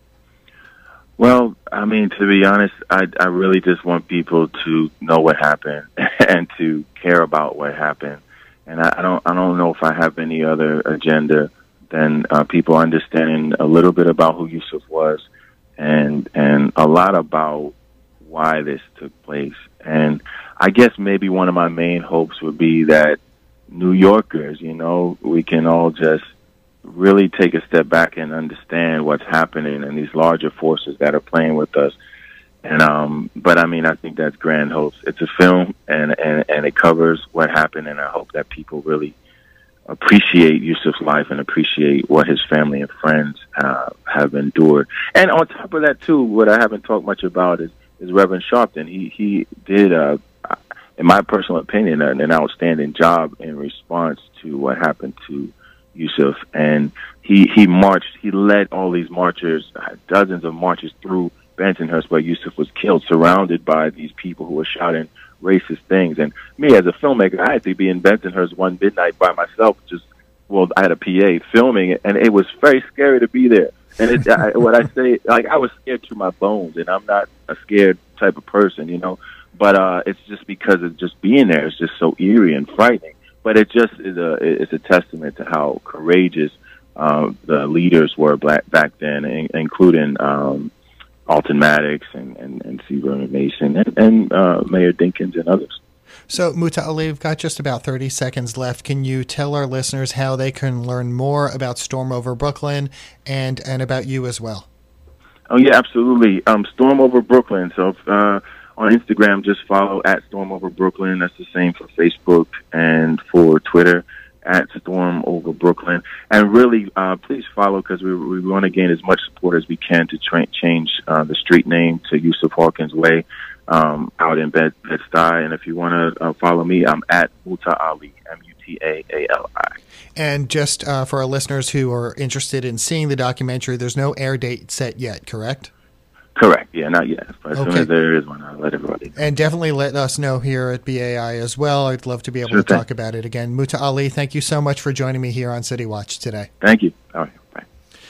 Well, I mean, to be honest, I really just want people to know what happened and to care about what happened. And I don't know if I have any other agenda than people understanding a little bit about who Yusuf was and a lot about why this took place. And I guess maybe one of my main hopes would be that New Yorkers, you know, we can all just really take a step back and understand what's happening and these larger forces that are playing with us. And but I mean, I think that's grand hopes. It's a film, and it covers what happened, and I hope that people really appreciate Yusuf's life and appreciate what his family and friends have endured. And on top of that, too, what I haven't talked much about is Reverend Sharpton. He did, in my personal opinion, an outstanding job in response to what happened to Yusuf. And he marched, he led all these marchers, dozens of marches through Bensonhurst where Yusuf was killed, surrounded by these people who were shouting racist things. And me as a filmmaker, I had to be in Bensonhurst one midnight by myself, I had a PA filming it, and it was very scary to be there. And what I say, like, I was scared to my bones, and I'm not a scared type of person, you know. But it's just because of just being there. It's just so eerie and frightening. But it just is it's a testament to how courageous the leaders were back then, including Alton Maddox and C. Vernon Mason and Mayor Dinkins and others. So, Muta'Ali, we've got just about 30 seconds left. Can you tell our listeners how they can learn more about Storm Over Brooklyn and about you as well? Oh, yeah, absolutely. Storm Over Brooklyn. So on Instagram, just follow at Storm Over Brooklyn. That's the same for Facebook and for Twitter, at Storm Over Brooklyn. And really, please follow, because we want to gain as much support as we can to change the street name to Yusuf Hawkins Way out in Bed-Stuy. And if you want to follow me, I'm at Muta'Ali, Mutaali. And just for our listeners who are interested in seeing the documentary, there's no air date set yet, correct? Correct. Yeah, not yet. But as soon as there is one, I'll let everybody know. And definitely let us know here at BAI as well. I'd love to be able to talk about it again. Muta'Ali, thank you so much for joining me here on City Watch today. Thank you. All right. Bye.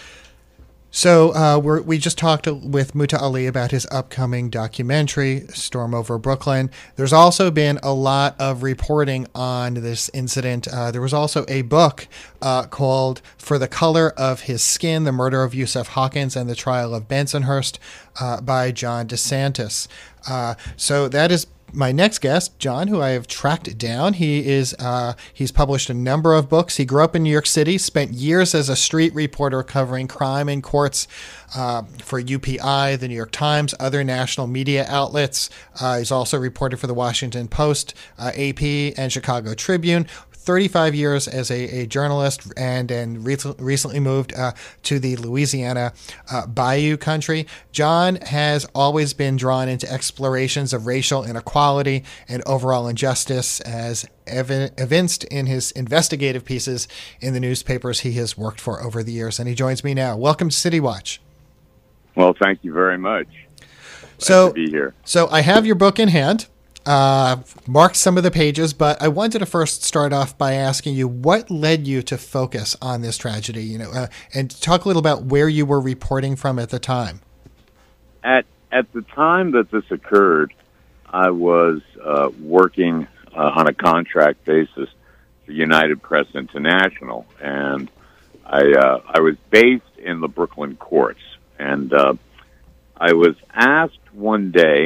So we just talked with Muta'Ali about his upcoming documentary, Storm Over Brooklyn. There's also been a lot of reporting on this incident. There was also a book called For the Color of His Skin, The Murder of Yusuf Hawkins and the Trial of Bensonhurst by John DeSantis. So that is my next guest, John, who I have tracked down. He's published a number of books. He grew up in New York City, spent years as a street reporter covering crime in courts for UPI, the New York Times, other national media outlets. He's also reported for the Washington Post, AP, and Chicago Tribune. 35 years as a journalist, and recently moved to the Louisiana Bayou country. John has always been drawn into explorations of racial inequality and overall injustice, as evinced in his investigative pieces in the newspapers he has worked for over the years. And he joins me now. Welcome to City Watch. Well, thank you very much. Glad to be here. So I have your book in hand. Marked some of the pages, but I wanted to first start off by asking you what led you to focus on this tragedy, and talk a little about where you were reporting from at the time. At the time that this occurred, I was working on a contract basis for United Press International, and I was based in the Brooklyn courts, and I was asked one day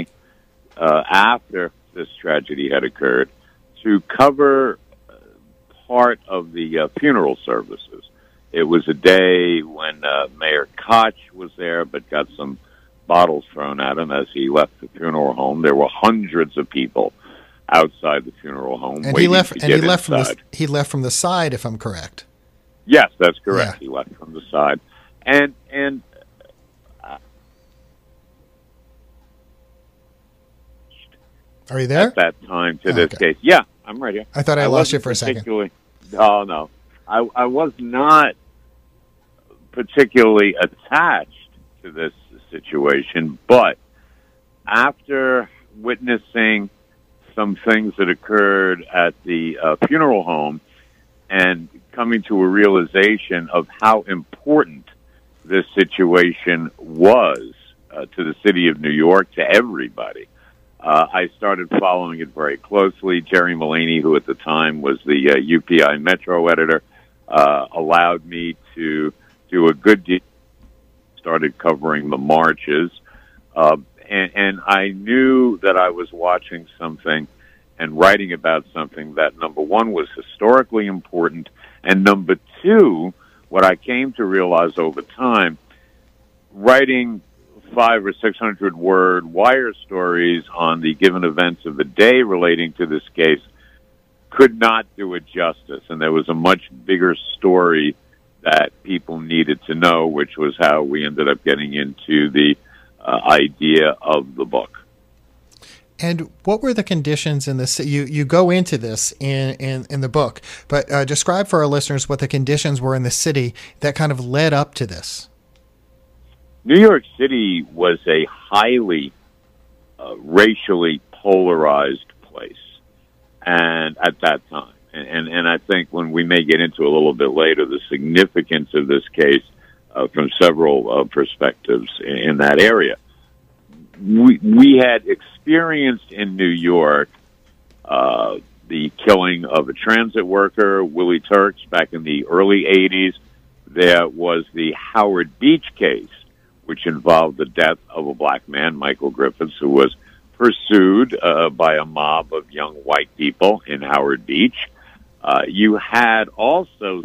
after this tragedy had occurred to cover part of the funeral services. It was a day when Mayor Koch was there, but got some bottles thrown at him as he left the funeral home. There were hundreds of people outside the funeral home. And he left from the side, if I'm correct. Yes, that's correct. Yeah. He left from the side, and are you there? At that time to this case. Yeah, I'm right here. I thought I lost you for a second. Oh, no. I was not particularly attached to this situation, but after witnessing some things that occurred at the funeral home and coming to a realization of how important this situation was to the city of New York, to everybody, I started following it very closely. Jerry Mullaney, who at the time was the UPI Metro editor, allowed me to do a good deal. Started covering the marches, and I knew that I was watching something and writing about something that, number one, was historically important, and number two, what I came to realize over time, writing 500 or 600 word wire stories on the given events of the day relating to this case could not do it justice. And there was a much bigger story that people needed to know, which was how we ended up getting into the idea of the book. And what were the conditions in this? You go into this in the book, but describe for our listeners what the conditions were in the city that kind of led up to this. New York City was a highly racially polarized place, and at that time, and I think when we may get into a little bit later the significance of this case from several perspectives in that area. We had experienced in New York the killing of a transit worker, Willie Turks, back in the early 80s. There was the Howard Beach case, which involved the death of a black man, Michael Griffiths, who was pursued by a mob of young white people in Howard Beach. You had also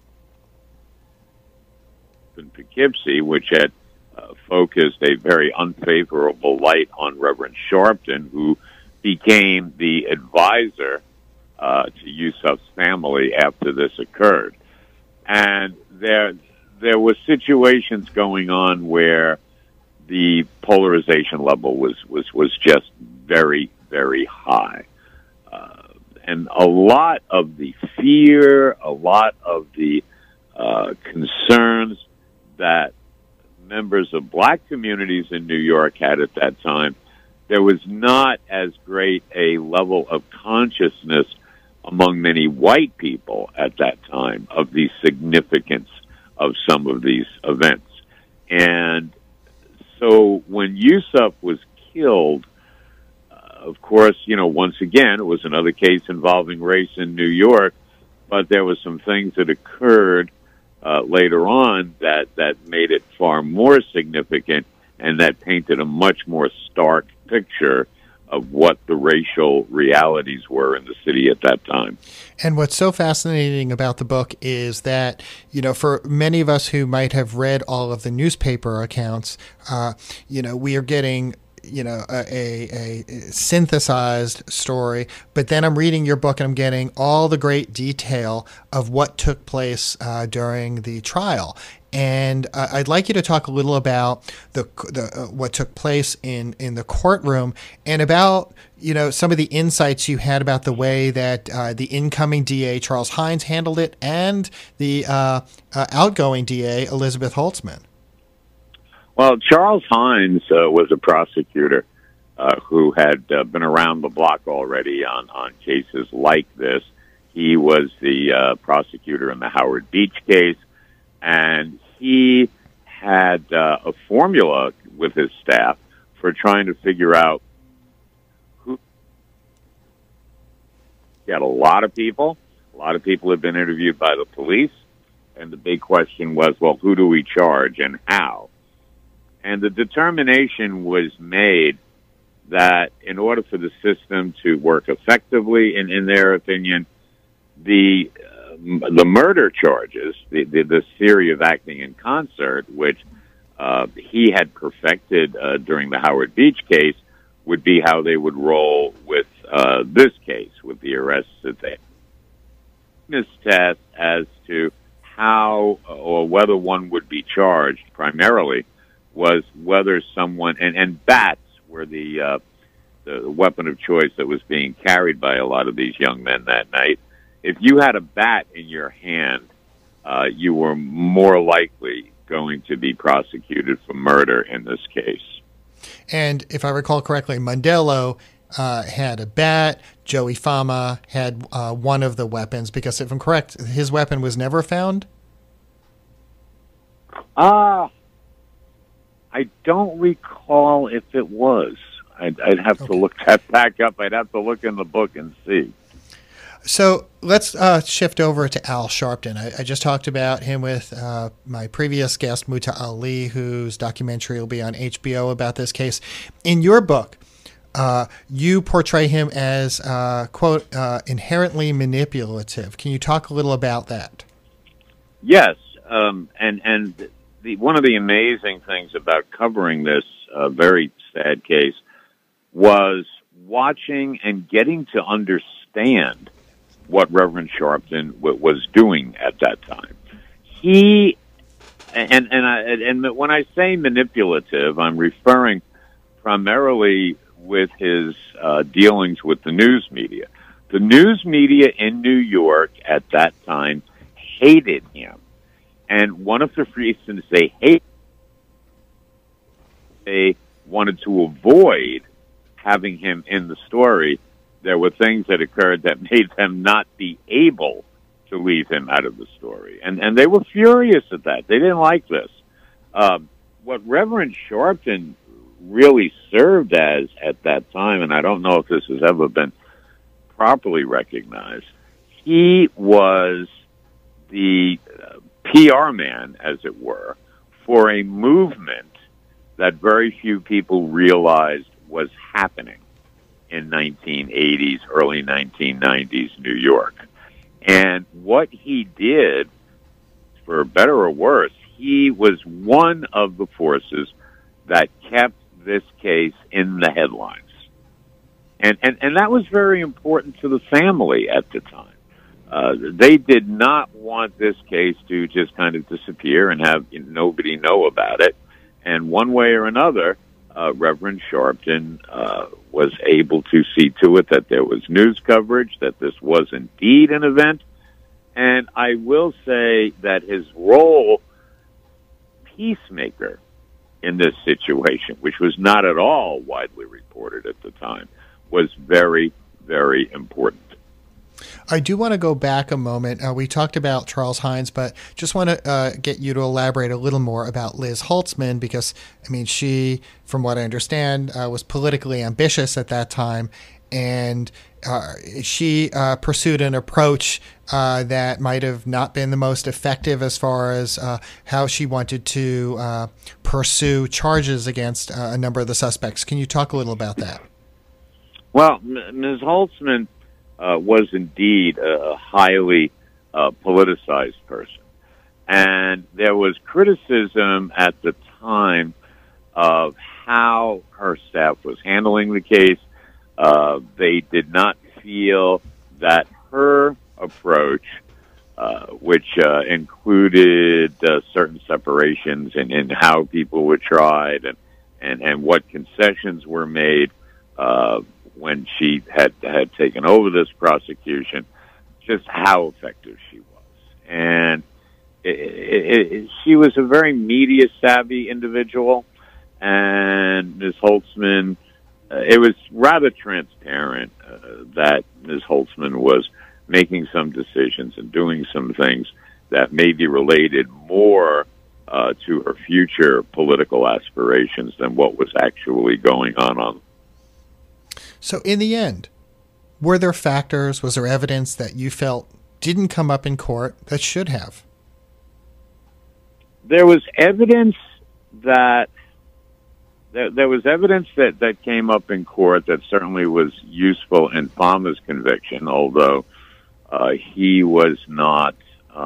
in Poughkeepsie, which had focused a very unfavorable light on Reverend Sharpton, who became the advisor to Yusuf's family after this occurred. And there were situations going on where the polarization level was just very, very high. And a lot of the fear, a lot of the concerns that members of black communities in New York had at that time, there was not as great a level of consciousness among many white people at that time of the significance of some of these events. And so when Yusuf was killed, of course, once again, it was another case involving race in New York, but there were some things that occurred later on that made it far more significant and that painted a much more stark picture of what the racial realities were in the city at that time. And what's so fascinating about the book is that, for many of us who might have read all of the newspaper accounts, we are getting a synthesized story, but then I'm reading your book and I'm getting all the great detail of what took place during the trial. And I'd like you to talk a little about the what took place in the courtroom and about some of the insights you had about the way that the incoming DA Charles Hines handled it and the outgoing DA Elizabeth Holtzman. Well, Charles Hines was a prosecutor who had been around the block already on cases like this. He was the prosecutor in the Howard Beach case, and he had a formula with his staff for trying to figure out who. He had a lot of people. A lot of people had been interviewed by the police, and the big question was, well, who do we charge and how? And the determination was made that in order for the system to work effectively, in their opinion, the murder charges, the theory of acting in concert, which he had perfected during the Howard Beach case, would be how they would roll with this case, with the arrests that they this test as to how or whether one would be charged primarily was whether someone, and bats were the weapon of choice that was being carried by a lot of these young men that night. If you had a bat in your hand, you were more likely going to be prosecuted for murder in this case. And if I recall correctly, Mondello had a bat. Joey Fama had one of the weapons, because if I'm correct, his weapon was never found? I don't recall if it was. I'd have to look that back up. I'd have to look in the book and see. So let's shift over to Al Sharpton. I just talked about him with my previous guest, Muta'Ali, whose documentary will be on HBO about this case. In your book, you portray him as, quote, inherently manipulative. Can you talk a little about that? Yes, and one of the amazing things about covering this very sad case was watching and getting to understand what Reverend Sharpton was doing at that time. He and when I say manipulative, I'm referring primarily with his dealings with the news media. The news media in New York at that time hated him. And one of the reasons they wanted to avoid having him in the story, there were things that occurred that made them not be able to leave him out of the story. And they were furious at that. They didn't like this. What Reverend Sharpton really served as at that time, and I don't know if this has ever been properly recognized, he was the PR man, as it were, for a movement that very few people realized was happening in 1980s, early 1990s New York. And what he did, for better or worse, he was one of the forces that kept this case in the headlines. And that was very important to the family at the time. They did not want this case to just kind of disappear and have nobody know about it. And one way or another, Reverend Sharpton was able to see to it that there was news coverage, that this was indeed an event. And I will say that his role, peacemaker in this situation, which was not at all widely reported at the time, was very, very important. I do want to go back a moment. We talked about Charles Hines, but just want to get you to elaborate a little more about Liz Holtzman, because, I mean, she, from what I understand, was politically ambitious at that time, and she pursued an approach that might have not been the most effective as far as how she wanted to pursue charges against a number of the suspects. Can you talk a little about that? Well, Ms. Holtzman was indeed a highly politicized person. And there was criticism at the time of how her staff was handling the case. They did not feel that her approach, which included certain separations in how people were tried and what concessions were made when she had taken over this prosecution, just how effective she was. And she was a very media-savvy individual, and Ms. Holtzman, it was rather transparent that Ms. Holtzman was making some decisions and doing some things that may be related more to her future political aspirations than what was actually going on. So in the end, were there factors, was there evidence that you felt didn't come up in court that should have? There was evidence that that came up in court that certainly was useful in Palmer's conviction, although he was not,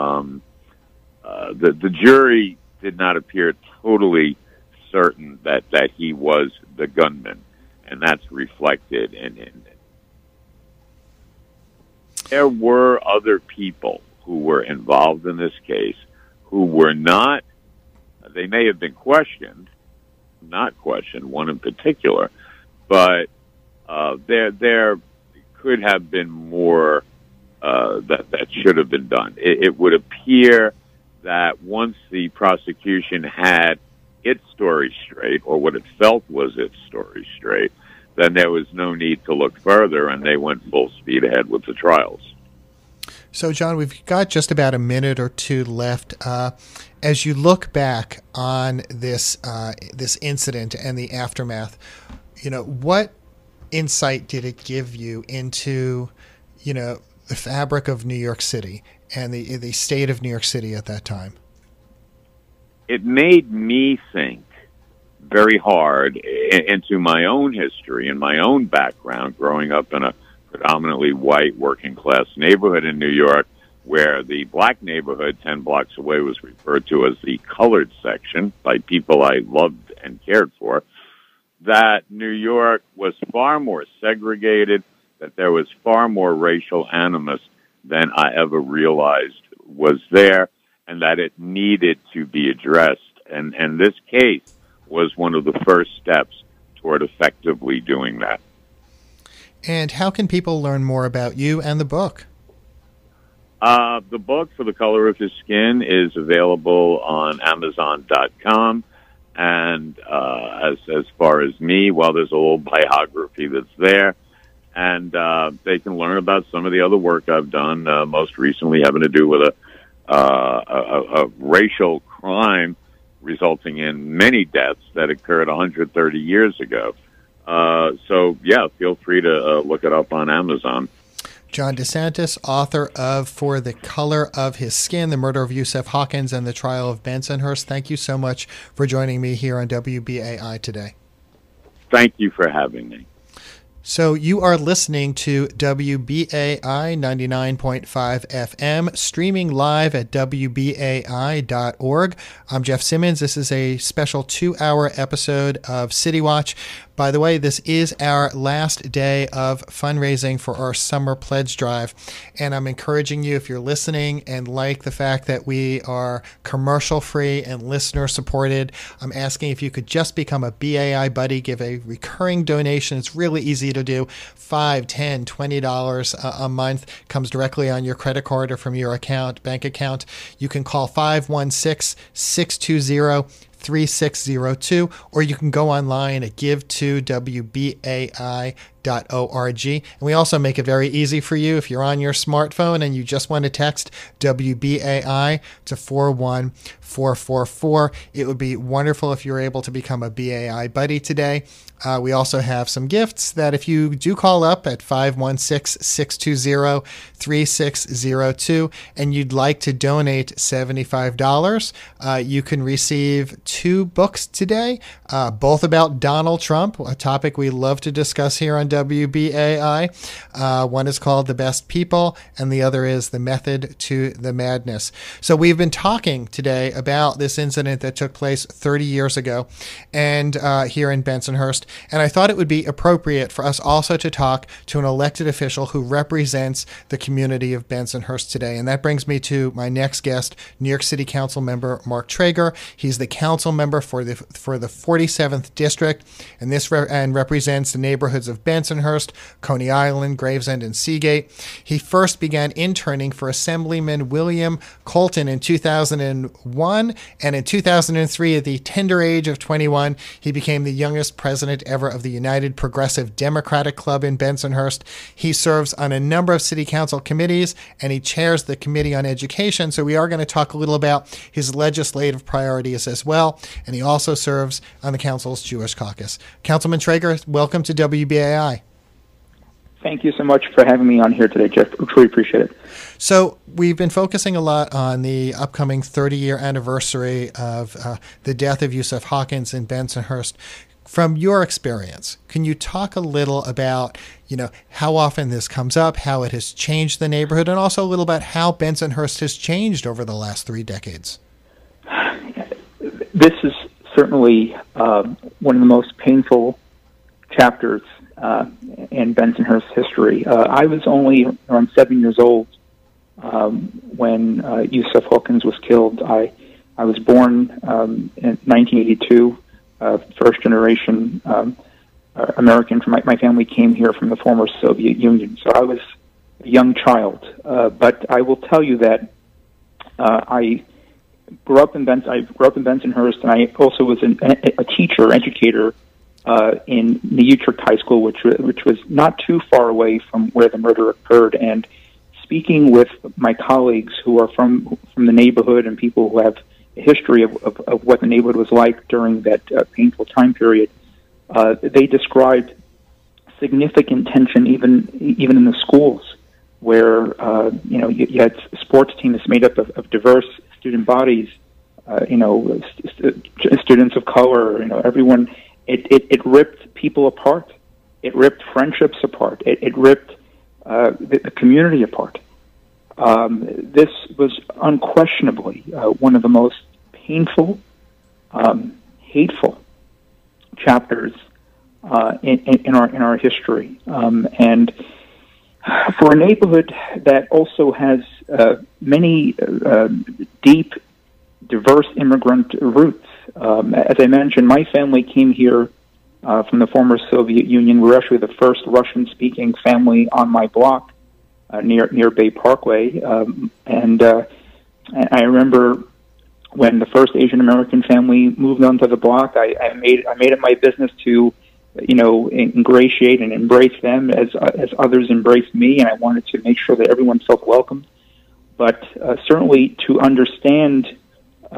the jury did not appear totally certain that he was the gunman. And that's reflected in there were other people who were involved in this case who were not, they may have been questioned, not questioned, one in particular, but there could have been more that should have been done. It would appear that once the prosecution had its story straight, or what it felt was its story straight, then there was no need to look further, and they went full speed ahead with the trials. So, John, we've got just about a minute or two left. As you look back on this this incident and the aftermath, what insight did it give you into, the fabric of New York City and the state of New York City at that time? It made me think very hard into my own history and my own background growing up in a predominantly white working-class neighborhood in New York, where the black neighborhood 10 blocks away was referred to as the colored section by people I loved and cared for, that New York was far more segregated, that there was far more racial animus than I ever realized was there, and that it needed to be addressed. And this case was one of the first steps toward effectively doing that. And how can people learn more about you and the book? The book, For the Color of His Skin, is available on Amazon.com. And as far as me, well, there's a little biography that's there. And they can learn about some of the other work I've done, most recently having to do with a racial crime resulting in many deaths that occurred 130 years ago. So, yeah, feel free to look it up on Amazon. John DeSantis, author of For the Color of His Skin, The Murder of Yusuf Hawkins and the Trial of Bensonhurst. Thank you so much for joining me here on WBAI today. Thank you for having me. So you are listening to WBAI 99.5 FM, streaming live at WBAI.org. I'm Jeff Simmons. This is a special 2-hour episode of City Watch. By the way, this is our last day of fundraising for our summer pledge drive. And I'm encouraging you, if you're listening and like the fact that we are commercial free and listener supported, I'm asking if you could just become a BAI buddy, give a recurring donation. It's really easy to do. $5, $10, $20 a month comes directly on your credit card or from your bank account. You can call 516-620-3602, or you can go online at give2wbai.org. And we also make it very easy for you if you're on your smartphone and you just want to text WBAI to 41444. It would be wonderful if you're able to become a BAI buddy today. We also have some gifts that if you do call up at 516-620-3602 and you'd like to donate $75, you can receive 2 books today, both about Donald Trump, a topic we love to discuss here on WBAI. One is called The Best People, and the other is The Method to the Madness. So we've been talking today about this incident that took place 30 years ago and here in Bensonhurst. And I thought it would be appropriate for us also to talk to an elected official who represents the community of Bensonhurst today. And that brings me to my next guest, New York City Council member Mark Treyger. He's the council member for the 47th District, and represents the neighborhoods of Bensonhurst, Coney Island, Gravesend, and Seagate. He first began interning for Assemblyman William Colton in 2001, and in 2003, at the tender age of 21, he became the youngest president ever of the United Progressive Democratic Club in Bensonhurst. He serves on a number of city council committees, and he chairs the Committee on Education. So we are going to talk a little about his legislative priorities as well. And he also serves on the council's Jewish caucus. Councilman Treyger, welcome to WBAI. Thank you so much for having me on here today, Jeff. I truly appreciate it. So we've been focusing a lot on the upcoming 30-year anniversary of the death of Yusuf Hawkins in Bensonhurst. From your experience, can you talk a little about, how often this comes up, how it has changed the neighborhood, and also a little about how Bensonhurst has changed over the last 3 decades? This is certainly one of the most painful chapters in Bensonhurst's history. I was only around 7 years old when Yusuf Hawkins was killed. I was born in 1982. First generation American from my family came here from the former Soviet Union, so I was a young child. But I will tell you that I grew up in Bensonhurst, and I also was a educator in New Utrecht High School, which was not too far away from where the murder occurred. And speaking with my colleagues who are from the neighborhood and people who have a history of what the neighborhood was like during that painful time period, they described significant tension even in the schools, where you had sports teams made up of diverse student bodies, students of color, everyone. It ripped people apart. It ripped friendships apart. It ripped the community apart. This was unquestionably one of the most painful, hateful chapters in our history, and for a neighborhood that also has many deep, diverse immigrant roots. As I mentioned, my family came here from the former Soviet Union. We were actually the first Russian-speaking family on my block near Bay Parkway, and I remember when the first Asian American family moved onto the block. I made it my business to ingratiate and embrace them as others embraced me, and I wanted to make sure that everyone felt welcome. But certainly to understand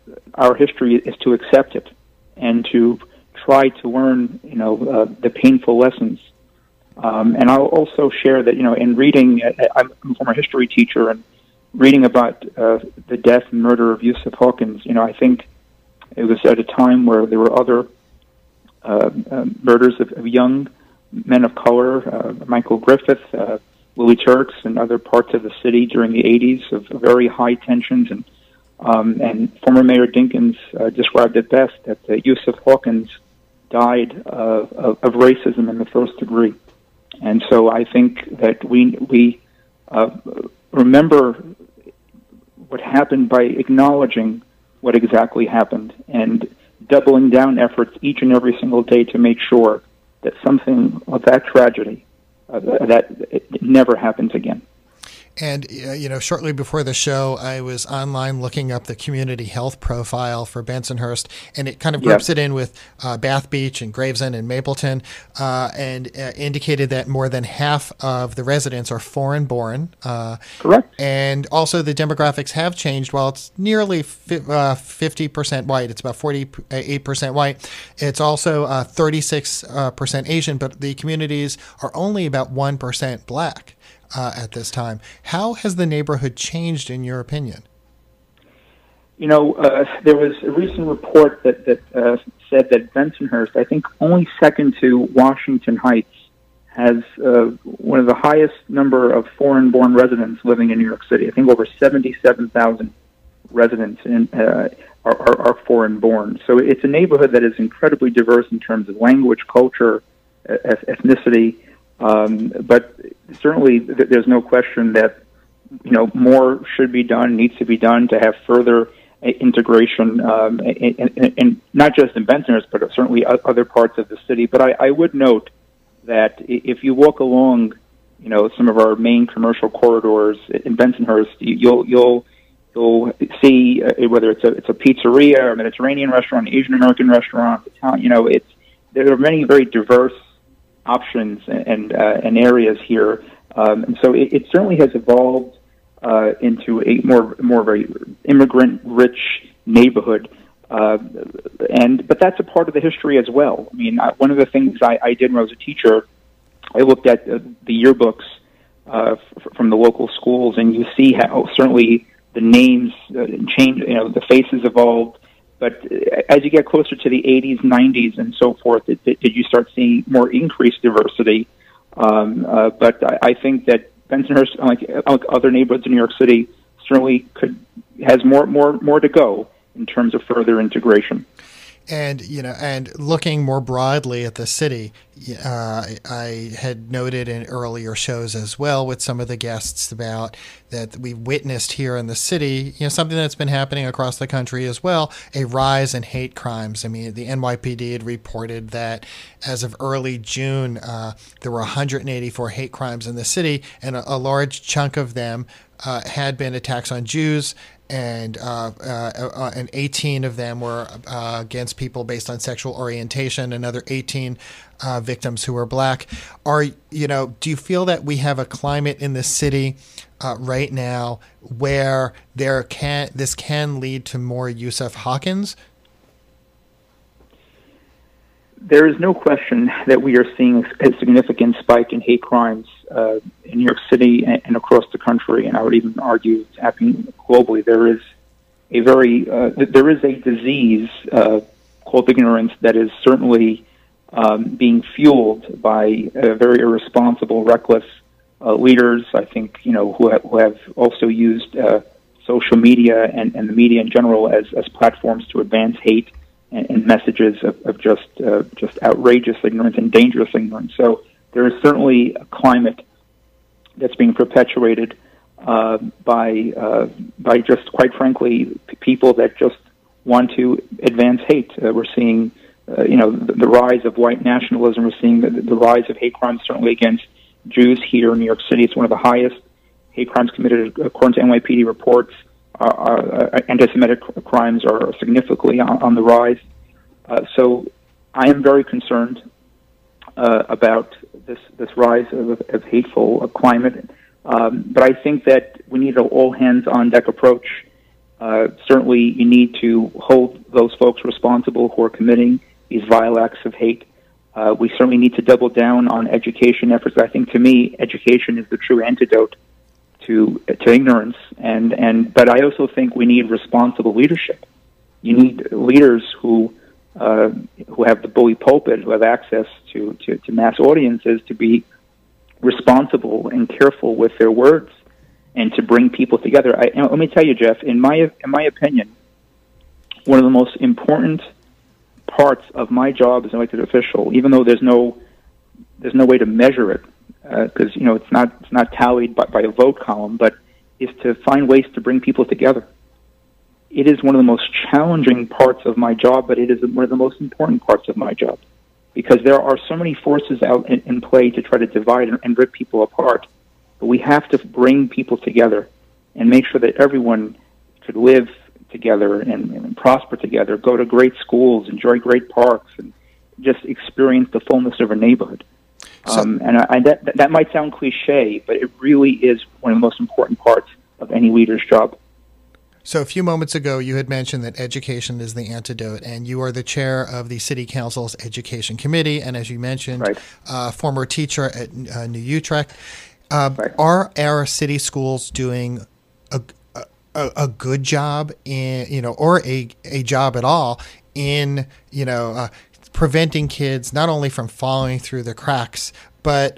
our history is to accept it and to try to learn, the painful lessons. And I'll also share that, in reading, I'm a former history teacher, and reading about the death and murder of Yusuf Hawkins, I think it was at a time where there were other murders of young men of color, Michael Griffith, Louis Turks, and other parts of the city during the 80s of very high tensions. And former Mayor Dinkins described it best, that Yusuf Hawkins died of racism in the first degree. And so I think that we remember what happened by acknowledging what exactly happened and doubling down efforts each and every single day to make sure that something of that tragedy, that it never happens again. And, shortly before the show, I was online looking up the community health profile for Bensonhurst, and it kind of groups it in with Bath Beach and Gravesend and Mapleton, and indicated that more than half of the residents are foreign-born. Correct. And also the demographics have changed. While it's nearly 50% white, it's about 48% white. It's also 36% Asian, but the communities are only about 1% black. At this time. How has the neighborhood changed, in your opinion? There was a recent report that said that Bensonhurst, I think only second to Washington Heights, has one of the highest number of foreign-born residents living in New York City. I think over 77,000 residents are foreign-born. So it's a neighborhood that is incredibly diverse in terms of language, culture, ethnicity. But certainly there's no question that, more should be done, needs to be done to have further integration, and not just in Bensonhurst, but certainly other parts of the city. But I would note that if you walk along, some of our main commercial corridors in Bensonhurst, you'll see whether it's a pizzeria, a Mediterranean restaurant, Asian American restaurant, Italian, there are many very diverse options and areas here, and so it certainly has evolved into a more very immigrant-rich neighborhood, but that's a part of the history as well. I mean, one of the things I did when I was a teacher, I looked at the yearbooks from the local schools, and you see how certainly the names changed, the faces evolved. But as you get closer to the 80s, 90s, and so forth, did you start seeing more increased diversity? But I think that Bensonhurst, like other neighborhoods in New York City, certainly has more to go in terms of further integration. And, and looking more broadly at the city, I had noted in earlier shows as well with some of the guests about that we witnessed here in the city, something that's been happening across the country as well, a rise in hate crimes. I mean, the NYPD had reported that as of early June, there were 184 hate crimes in the city, and a large chunk of them had been attacks on Jews, and 18 of them were against people based on sexual orientation. Another 18 victims who were black. Do you feel that we have a climate in the city right now where this can lead to more Yusuf Hawkins? There is no question that we are seeing a significant spike in hate crimes in New York City and across the country, and I would even argue it's happening globally. There is a disease called ignorance that is certainly being fueled by very irresponsible, reckless leaders. I think who have also used social media and the media in general as platforms to advance hate and messages of just outrageous ignorance and dangerous ignorance. So there is certainly a climate that's being perpetuated by just, quite frankly, people that just want to advance hate. We're seeing, the rise of white nationalism. We're seeing the rise of hate crimes, certainly against Jews here in New York City. It's one of the highest hate crimes committed according to NYPD reports. Anti-Semitic crimes are significantly on the rise. So I am very concerned about this rise of hateful climate. But I think that we need an all-hands-on-deck approach Certainly, you need to hold those folks responsible who are committing these vile acts of hate. We certainly need to double down on education efforts. I think, to me, education is the true antidote to ignorance. But I also think we need responsible leadership. You need leaders who have the bully pulpit, who have access to mass audiences, to be responsible and careful with their words and to bring people together. Let me tell you, Jeff, in my opinion, one of the most important parts of my job as an elected official, even though there's no way to measure it, because it's not tallied by a vote column, but is to find ways to bring people together. It is one of the most challenging parts of my job, but it is one of the most important parts of my job, because there are so many forces out in play to try to divide and rip people apart. But we have to bring people together and make sure that everyone could live together and prosper together, go to great schools, enjoy great parks, and just experience the fullness of a neighborhood. That might sound cliche, but it really is one of the most important parts of any leader's job. So a few moments ago, you had mentioned that education is the antidote, and you are the chair of the City Council's Education Committee, and as you mentioned, right. Former teacher at New Utrecht. Right. Are our city schools doing a good job in, or a job at all in, preventing kids not only from falling through the cracks, but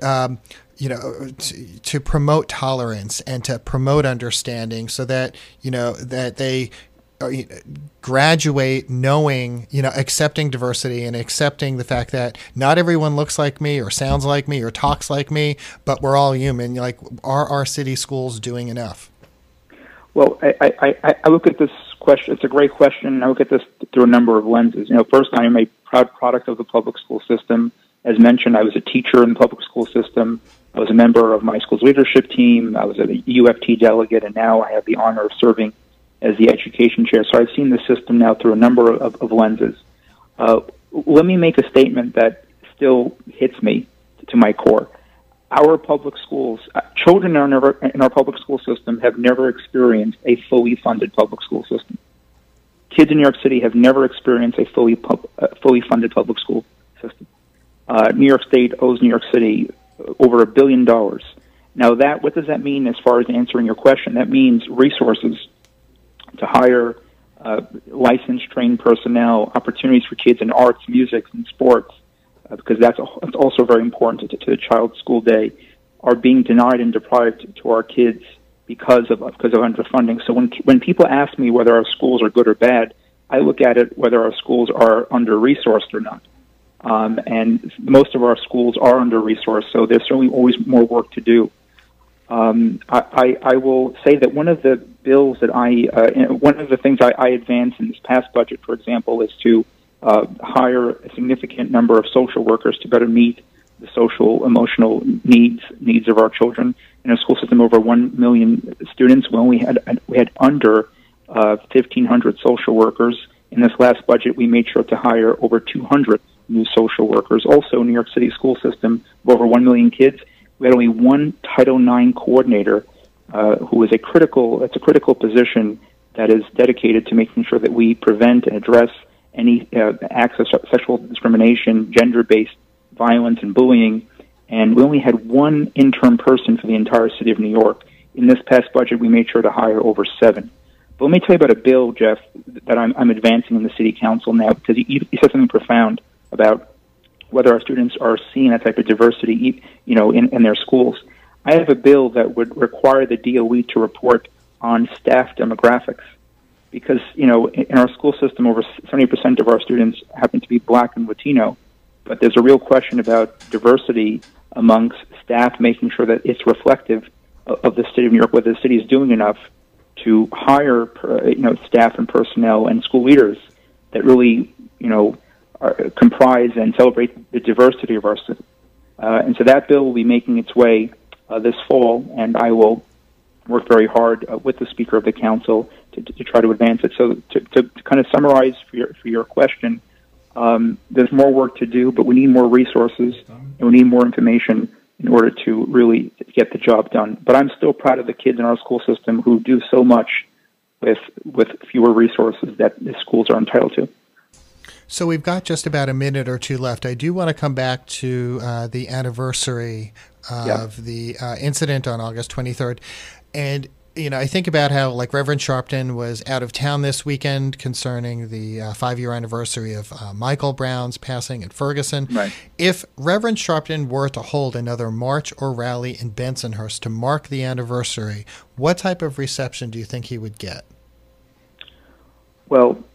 to promote tolerance and to promote understanding, so that that they graduate knowing, accepting diversity and accepting the fact that not everyone looks like me or sounds like me or talks like me, but we're all human. Like, are our city schools doing enough? Well, I look at this question. It's a great question. I look at this through a number of lenses. First, I am a proud product of the public school system. As mentioned, I was a teacher in the public school system. I was a member of my school's leadership team. I was a UFT delegate, and now I have the honor of serving as the education chair. So I've seen the system now through a number of lenses. Let me make a statement that still hits me to my core. Our public schools, children in our public school system have never experienced a fully funded public school system. Kids in New York City have never experienced a fully funded public school system. New York State owes New York City over $1 billion. Now, what does that mean as far as answering your question? That means resources to hire licensed, trained personnel, opportunities for kids in arts, music, and sports, because that's also very important to the child's school day, are being denied and deprived to our kids because of underfunding. So when people ask me whether our schools are good or bad, I look at it whether our schools are under-resourced or not. And most of our schools are under-resourced, so there's certainly always more work to do. I will say that one of the bills that one of the things I advanced in this past budget, for example, is to hire a significant number of social workers to better meet the social, emotional needs of our children. In our school system, over 1 million students. We had under 1,500 social workers. In this last budget, we made sure to hire over 200 new social workers. Also, New York City school system of over 1 million kids. We had only one Title IX coordinator who is a critical position that is dedicated to making sure that we prevent and address any acts of sexual discrimination, gender-based violence, and bullying. And we only had one intern person for the entire city of New York. In this past budget, we made sure to hire over 7. But let me tell you about a bill, Jeff, that I'm advancing in the city council now, because he said something profound about whether our students are seeing that type of diversity, in their schools. I have a bill that would require the DOE to report on staff demographics, because, in our school system, over 70% of our students happen to be Black and Latino, but there's a real question about diversity amongst staff, making sure that it's reflective of the city of New York, whether the city is doing enough to hire, staff and personnel and school leaders that really, comprise and celebrate the diversity of our city. And so that bill will be making its way this fall, and I will work very hard with the Speaker of the Council to try to advance it. So to kind of summarize for your question, there's more work to do, but we need more resources and we need more information in order to really get the job done. But I'm still proud of the kids in our school system who do so much with fewer resources that the schools are entitled to. So we've got just about a minute or two left. I do want to come back to the anniversary of the incident on August 23rd. And, I think about how, like, Reverend Sharpton was out of town this weekend concerning the 5-year anniversary of Michael Brown's passing in Ferguson. Right. If Reverend Sharpton were to hold another march or rally in Bensonhurst to mark the anniversary, what type of reception do you think he would get? Well,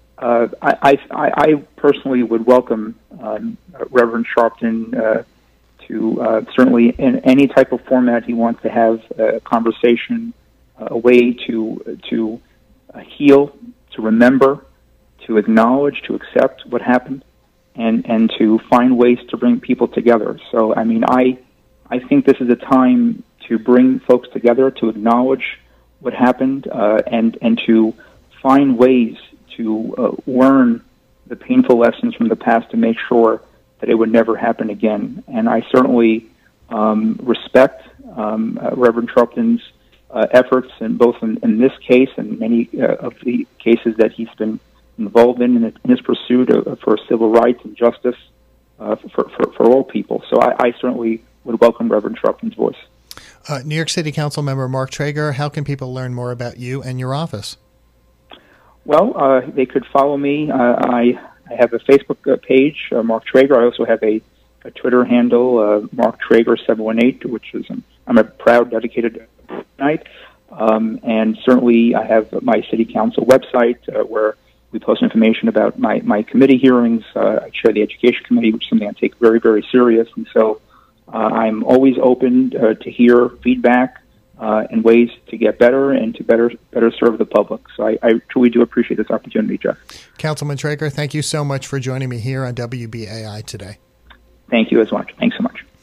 I personally would welcome Reverend Sharpton to certainly in any type of format he wants to have a conversation, a way to heal, to remember, to acknowledge, to accept what happened, and to find ways to bring people together. So, I mean, I think this is a time to bring folks together, to acknowledge what happened, and to find ways to learn the painful lessons from the past to make sure that it would never happen again. And I certainly respect Reverend Sharpton's efforts, in both in this case and many of the cases that he's been involved in his pursuit for civil rights and justice for all people. So I certainly would welcome Reverend Sharpton's voice. New York City Council member Mark Treyger, how can people learn more about you and your office? Well, they could follow me. I have a Facebook page, Mark Treyger. I also have a Twitter handle, Mark Treyger 718, which is I'm a proud, dedicated Knight. And certainly I have my city council website where we post information about my committee hearings. I chair the education committee, which is something I take very, very serious. And so I'm always open to hear feedback and ways to get better and to better serve the public. So I truly do appreciate this opportunity, Jeff. Councilman Treyger, thank you so much for joining me here on WBAI today. Thank you as much. Thanks so much.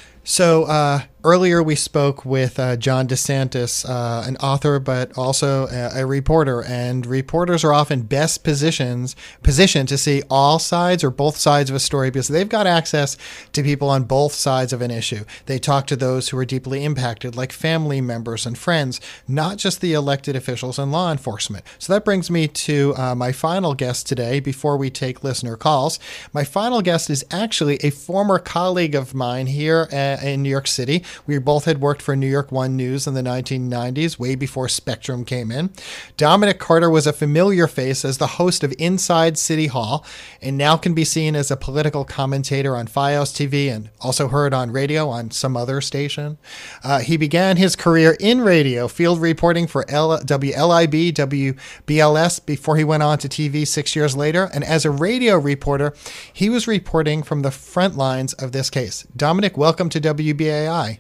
So earlier we spoke with John DeSantis, an author, but also a reporter. And reporters are often best positioned to see all sides or both sides of a story because they've got access to people on both sides of an issue. They talk to those who are deeply impacted, like family members and friends, not just the elected officials and law enforcement. So that brings me to my final guest today before we take listener calls. My final guest is actually a former colleague of mine here in New York City. We both had worked for New York One News in the 1990s, way before Spectrum came in. Dominic Carter was a familiar face as the host of Inside City Hall, and now can be seen as a political commentator on Fios TV and also heard on radio on some other station. He began his career in radio, field reporting for WLIB, WBLS, before he went on to TV 6 years later. And as a radio reporter, he was reporting from the front lines of this case. Dominic, welcome to WBAI.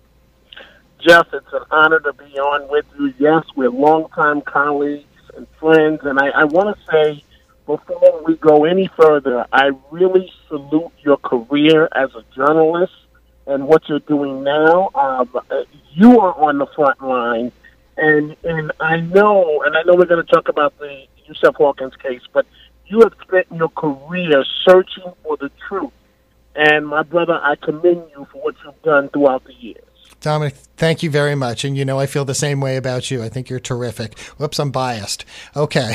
Jeff, it's an honor to be on with you. Yes, we're longtime colleagues and friends, and I want to say, before we go any further, I really salute your career as a journalist and what you're doing now. You are on the front line, and I know we're going to talk about the Yusuf Hawkins case, but you have spent your career searching for the truth. And my brother, I commend you for what you've done throughout the years. Dominic, thank you very much. And, I feel the same way about you. I think you're terrific. Whoops, I'm biased. Okay.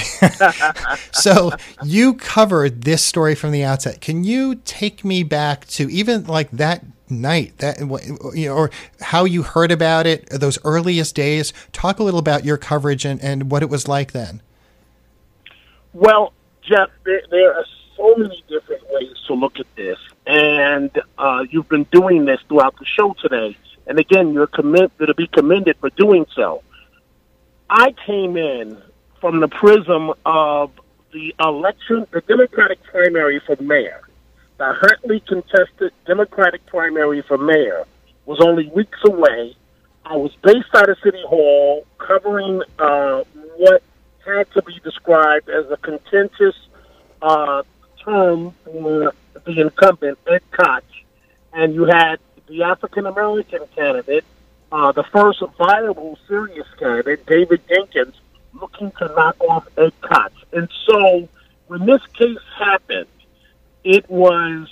So you covered this story from the outset. Can you take me back to even like that night, or how you heard about it, those earliest days? Talk a little about your coverage and what it was like then. Well, Jeff, there are so many different ways to look at this. And you've been doing this throughout the show today. And again, you're to be commended for doing so. I came in from the prism of the election, the Democratic primary for mayor. The hotly contested Democratic primary for mayor was only weeks away. I was based out of City Hall covering what had to be described as a contentious term for the incumbent, Ed Koch. And you had the African-American candidate, the first viable, serious candidate, David Dinkins, looking to knock off Ed Koch. And so when this case happened, it was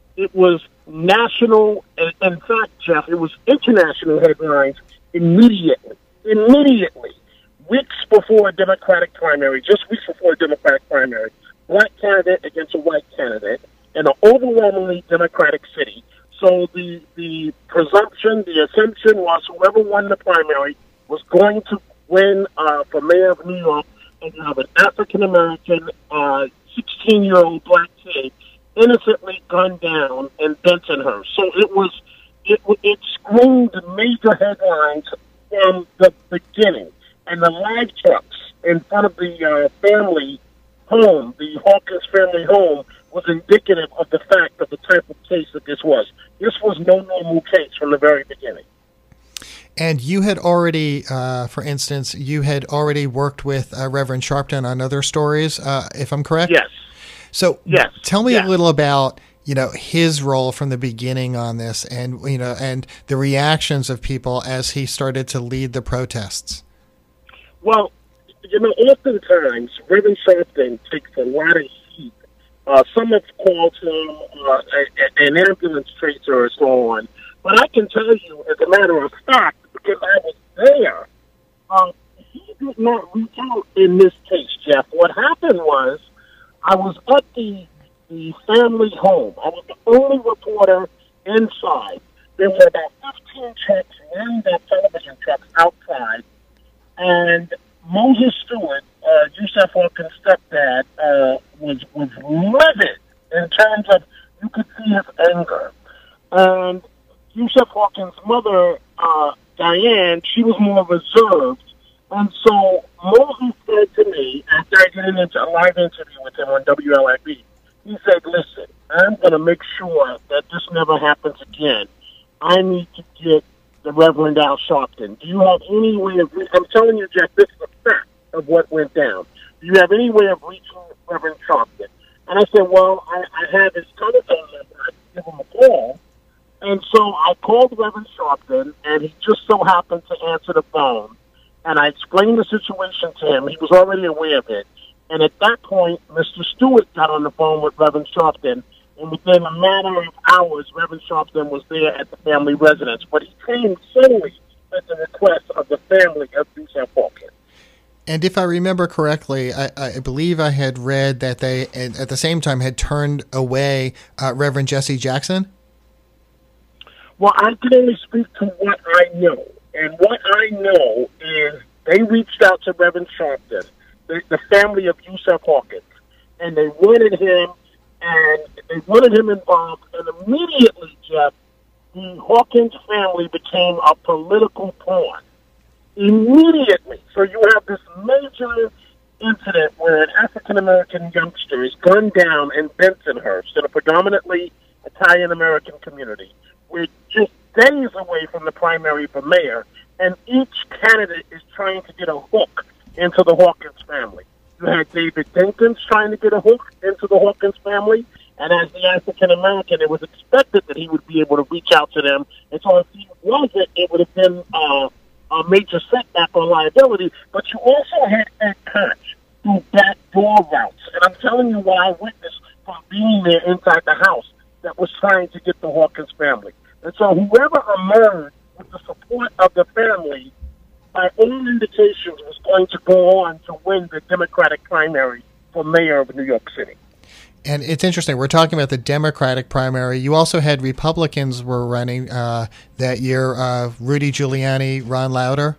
national, in fact, Jeff, it was international headlines immediately. weeks before a Democratic primary, just weeks before a Democratic primary, black candidate against a white candidate in an overwhelmingly Democratic city. So the presumption, the assumption was whoever won the primary was going to win for mayor of New York, and you have an African-American 16-year-old black kid innocently gunned down in Bensonhurst. So it screamed major headlines from the beginning. And the live trucks in front of the family home, the Hawkins family home, was indicative of the fact of the type of case that this was. This was no normal case from the very beginning. And you had already, for instance, you had already worked with Reverend Sharpton on other stories, if I'm correct? Yes. So yes. Tell me a little about, his role from the beginning on this, and, and the reactions of people as he started to lead the protests. Well, oftentimes Reverend Sharpton takes a lot of heat. Some have called him an ambulance tracer or so on. But I can tell you, as a matter of fact, because I was there, he did not reach out in this case, Jeff. What happened was, I was at the family home. I was the only reporter inside. There were about 15 trucks, lined up television trucks outside, and Moses Stewart, Yusuf Hawkins' stepdad, was livid in terms of, you could see his anger. And Yusuf Hawkins' mother, Diane, she was more reserved. And so Moses said to me, after I did a live interview with him on WLIB, he said, listen, I'm going to make sure that this never happens again. I need to get the Reverend Al Sharpton. Do you have any way of, I'm telling you, Jeff, this is a fact of what went down. Do you have any way of reaching Reverend Sharpton? And I said, well, I have his telephone number. I can give him a call. And so I called Reverend Sharpton, and he just so happened to answer the phone. And I explained the situation to him. He was already aware of it. And at that point, Mr. Stewart got on the phone with Reverend Sharpton, and within a matter of hours, Reverend Sharpton was there at the family residence. But he came solely at the request of the family of Yusuf Hawkins. And if I remember correctly, I believe I had read that they, at the same time, had turned away Reverend Jesse Jackson? Well, I can only speak to what I know. And what I know is they reached out to Reverend Sharpton, the family of Yusuf Hawkins, and they wanted him, involved. And immediately, Jeff, the Hawkins family became a political pawn. Immediately. So you have this major incident where an African-American youngster is gunned down in Bensonhurst, in a predominantly Italian-American community. We're just days away from the primary for mayor, and each candidate is trying to get a hook into the Hawkins family. You had David Dinkins trying to get a hook into the Hawkins family, and as the African-American, it was expected that he would be able to reach out to them. And so if he wasn't, it would have been a major setback on liability. But you also had Ed Koch through backdoor routes. And I'm telling you what I witnessed from being there inside the house that was trying to get the Hawkins family. And so whoever emerged with the support of the family, by all indications, was going to go on to win the Democratic primary for mayor of New York City. And it's interesting. We're talking about the Democratic primary. You also had Republicans were running that year. Rudy Giuliani, Ron Lauder.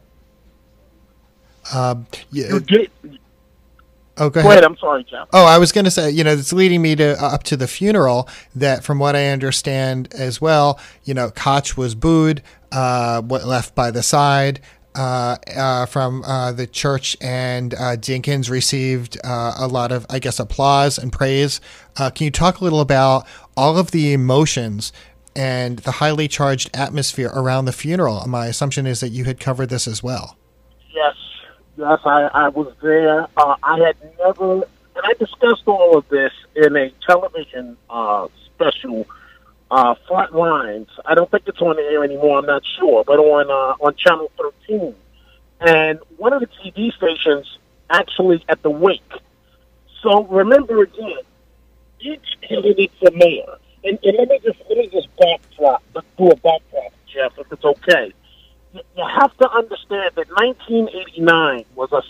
You did. Oh, go ahead. I'm sorry, Jeff. Oh, I was going to say, it's leading me to up to the funeral. That, from what I understand as well, Koch was booed, left by the side from the church, and Dinkins received a lot of, I guess, applause and praise. Can you talk a little about all of the emotions and the highly charged atmosphere around the funeral? My assumption is that you had covered this as well. Yes, I was there. I had never, and I discussed all of this in a television special, Front Lines. I don't think it's on the air anymore, I'm not sure, but on Channel 13. And one of the TV stations actually at the wake. So remember again, each candidate for mayor, and let me just backdrop, let's do a backdrop, Jeff, if it's okay. You have to understand that 1989 was a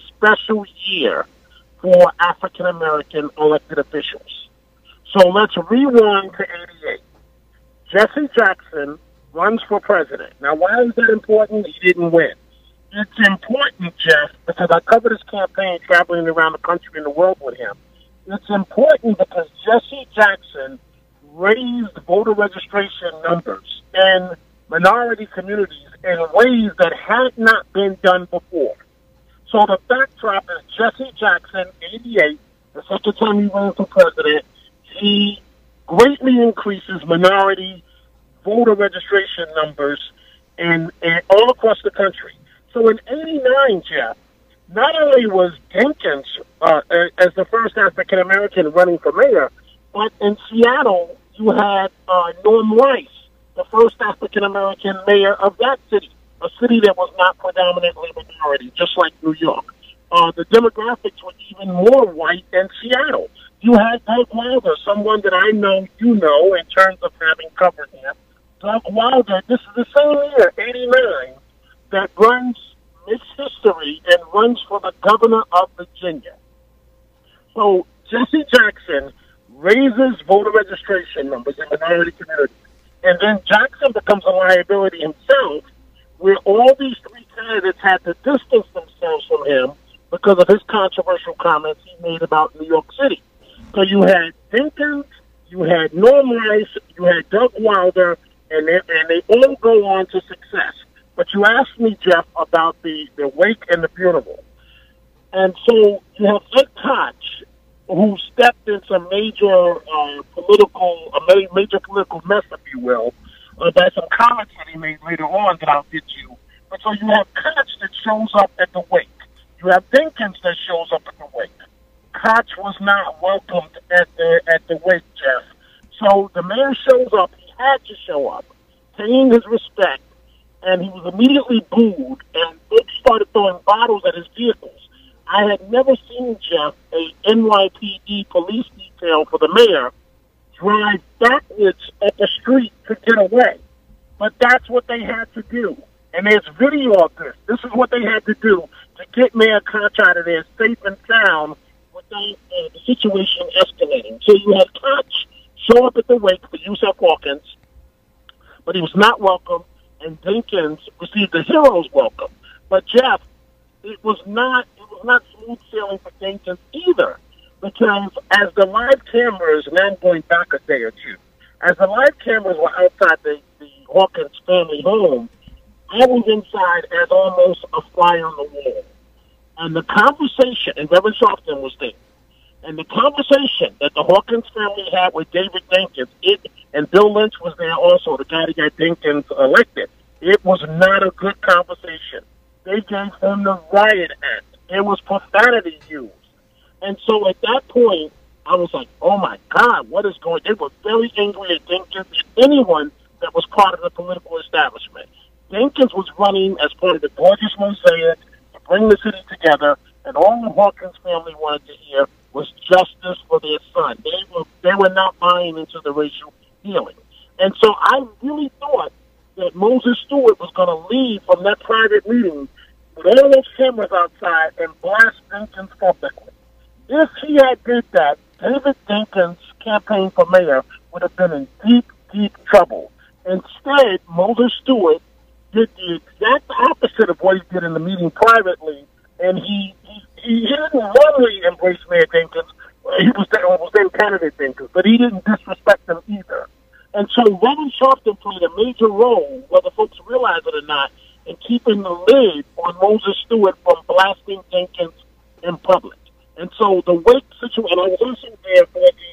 African-American elected officials. So let's rewind to 88. Jesse Jackson runs for president. Now, why is that important? He didn't win. It's important, Jeff, because I covered his campaign traveling around the country and the world with him. It's important because Jesse Jackson raised voter registration numbers in minority communities in ways that had not been done before. So the backdrop is Jesse Jackson, 88, the second time he ran for president, he greatly increases minority voter registration numbers and all across the country. So in 89, Jeff, not only was Dinkins as the first African-American running for mayor, but in Seattle, you had Norm Rice, the first African-American mayor of that city, a city that was not predominantly minority, just like New York. The demographics were even more white in Seattle. You had Doug Wilder, someone that I know you know in terms of having covered him. Doug Wilder, this is the same year, 89, that makes history and runs for the governor of Virginia. So Jesse Jackson raises voter registration numbers in minority communities. And then Jackson becomes a liability himself, where all these three candidates had to distance themselves from him because of his controversial comments he made about New York City. So you had Dinkins, you had Norm Rice, you had Doug Wilder, and they all go on to success. But you asked me, Jeff, about the wake and the funeral. And so you have Ed Koch, who stepped in some major political mess, if you will, by some comments that he made later on that I'll get you. But so you have Koch that shows up at the wake. You have Dinkins that shows up at the wake. Koch was not welcomed at the wake, Jeff. So the mayor shows up. He had to show up, paying his respect, and he was immediately booed, and folks started throwing bottles at his vehicles. I had never seen, Jeff, a NYPD police detail for the mayor drive backwards up the street to get away. But that's what they had to do. And there's video of this. This is what they had to do to get Mayor Koch out of there safe and sound without the situation escalating. So you had Koch show up at the wake for Yusuf Hawkins, but he was not welcome, and Dinkins received the hero's welcome. But Jeff, it was not smooth sailing for Dinkins either, because as the live cameras, and I'm going back a day or two, as the live cameras were outside the Hawkins family home, I was inside as almost a fly on the wall. And the conversation, and Reverend Sharpton was there, and the conversation that the Hawkins family had with David Dinkins, and Bill Lynch was there also, the guy that got Dinkins elected, it was not a good conversation. They gave him the riot act. It was profanity used. And so at that point, I was like, oh my God, what is going on? They were very angry at Dinkins and anyone that was part of the political establishment. Dinkins was running as part of the gorgeous mosaic to bring the city together, and all the Hawkins family wanted to hear was justice for their son. They were not buying into the racial healing. And so I really thought that Moses Stewart was going to leave from that private meeting with all those cameras outside and blast Dinkins publicly. If he had did that, David Dinkins' campaign for mayor would have been in deep, deep trouble. Instead, Moses Stewart did the exact opposite of what he did in the meeting privately, and he didn't warmly embrace Mayor Dinkins. He was then candidate Dinkins, but he didn't disrespect him either. And so Reverend Sharpton played a major role, whether folks realize it or not, in keeping the lid on Moses Stewart from blasting Dinkins in public. And so the wake situation, and I was also there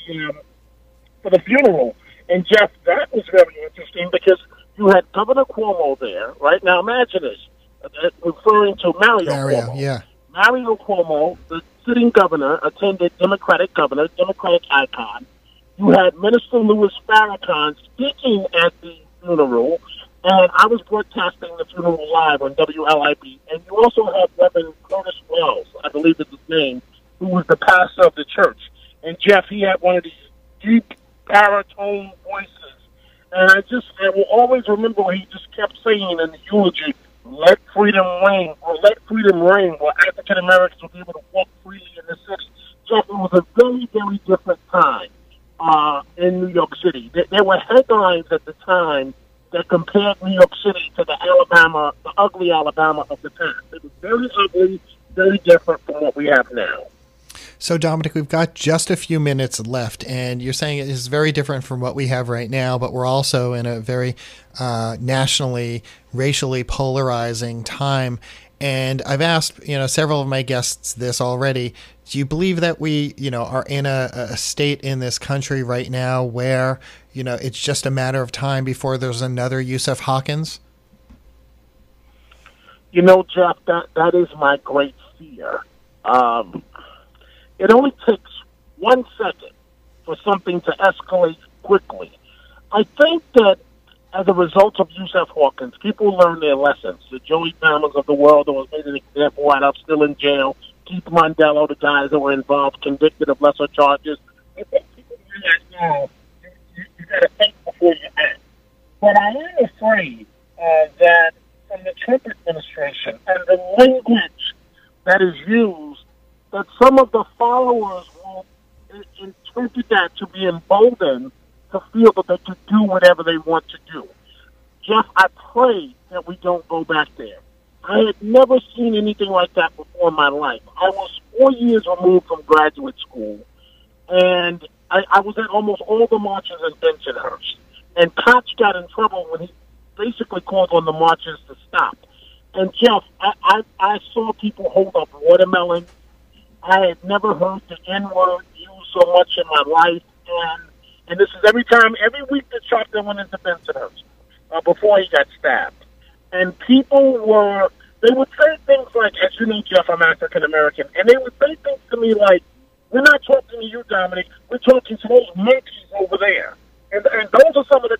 for the funeral. And Jeff, that was very interesting because you had Governor Cuomo there, right? Now imagine this, referring to Mario Cuomo. Yeah. Mario Cuomo, the sitting governor, attended Democratic governor, Democratic icon. You had Minister Louis Farrakhan speaking at the funeral, and I was broadcasting the funeral live on WLIB. And you also had Reverend Curtis Wells, I believe is his name, who was the pastor of the church. And Jeff, he had one of these deep baritone voices. And I will always remember what he just kept saying in the eulogy, let freedom reign, where African Americans will be able to walk freely in the city. Jeff, it was a very, very different time in New York City. There were headlines at the time that compared New York City to the ugly Alabama of the past. It was very ugly, very different from what we have now. So, Dominic, we've got just a few minutes left, and you're saying it is very different from what we have right now, but we're also in a very nationally, racially polarizing time. And I've asked, several of my guests this already. Do you believe that we, are in a state in this country right now where, it's just a matter of time before there's another Yusuf Hawkins? Jeff, that is my great fear. It only takes 1 second for something to escalate quickly. I think that as a result of Yusuf Hawkins, people learn their lessons. The Joey Palmers of the world that was made an example out of, still in jail. Keith Mondello, the guys that were involved, convicted of lesser charges. I think people realize now you got to think before you act. But I am afraid that from the Trump administration and the language that is used, that some of the followers will interpret that to be emboldened to feel that they can do whatever they want to do. Jeff, I pray that we don't go back there. I had never seen anything like that before in my life. I was 4 years removed from graduate school, and I was at almost all the marches in Bensonhurst. And Koch got in trouble when he basically called on the marches to stop. And, Jeff, I saw people hold up watermelons. I had never heard the N-word used so much in my life, and this is every week that Sharpton went into Bensonhurst before he got stabbed. And people they would say things like, as you know, Jeff, I'm African-American, and they would say things to me like, we're not talking to you, Dominic, we're talking to those monkeys over there. And those are some of the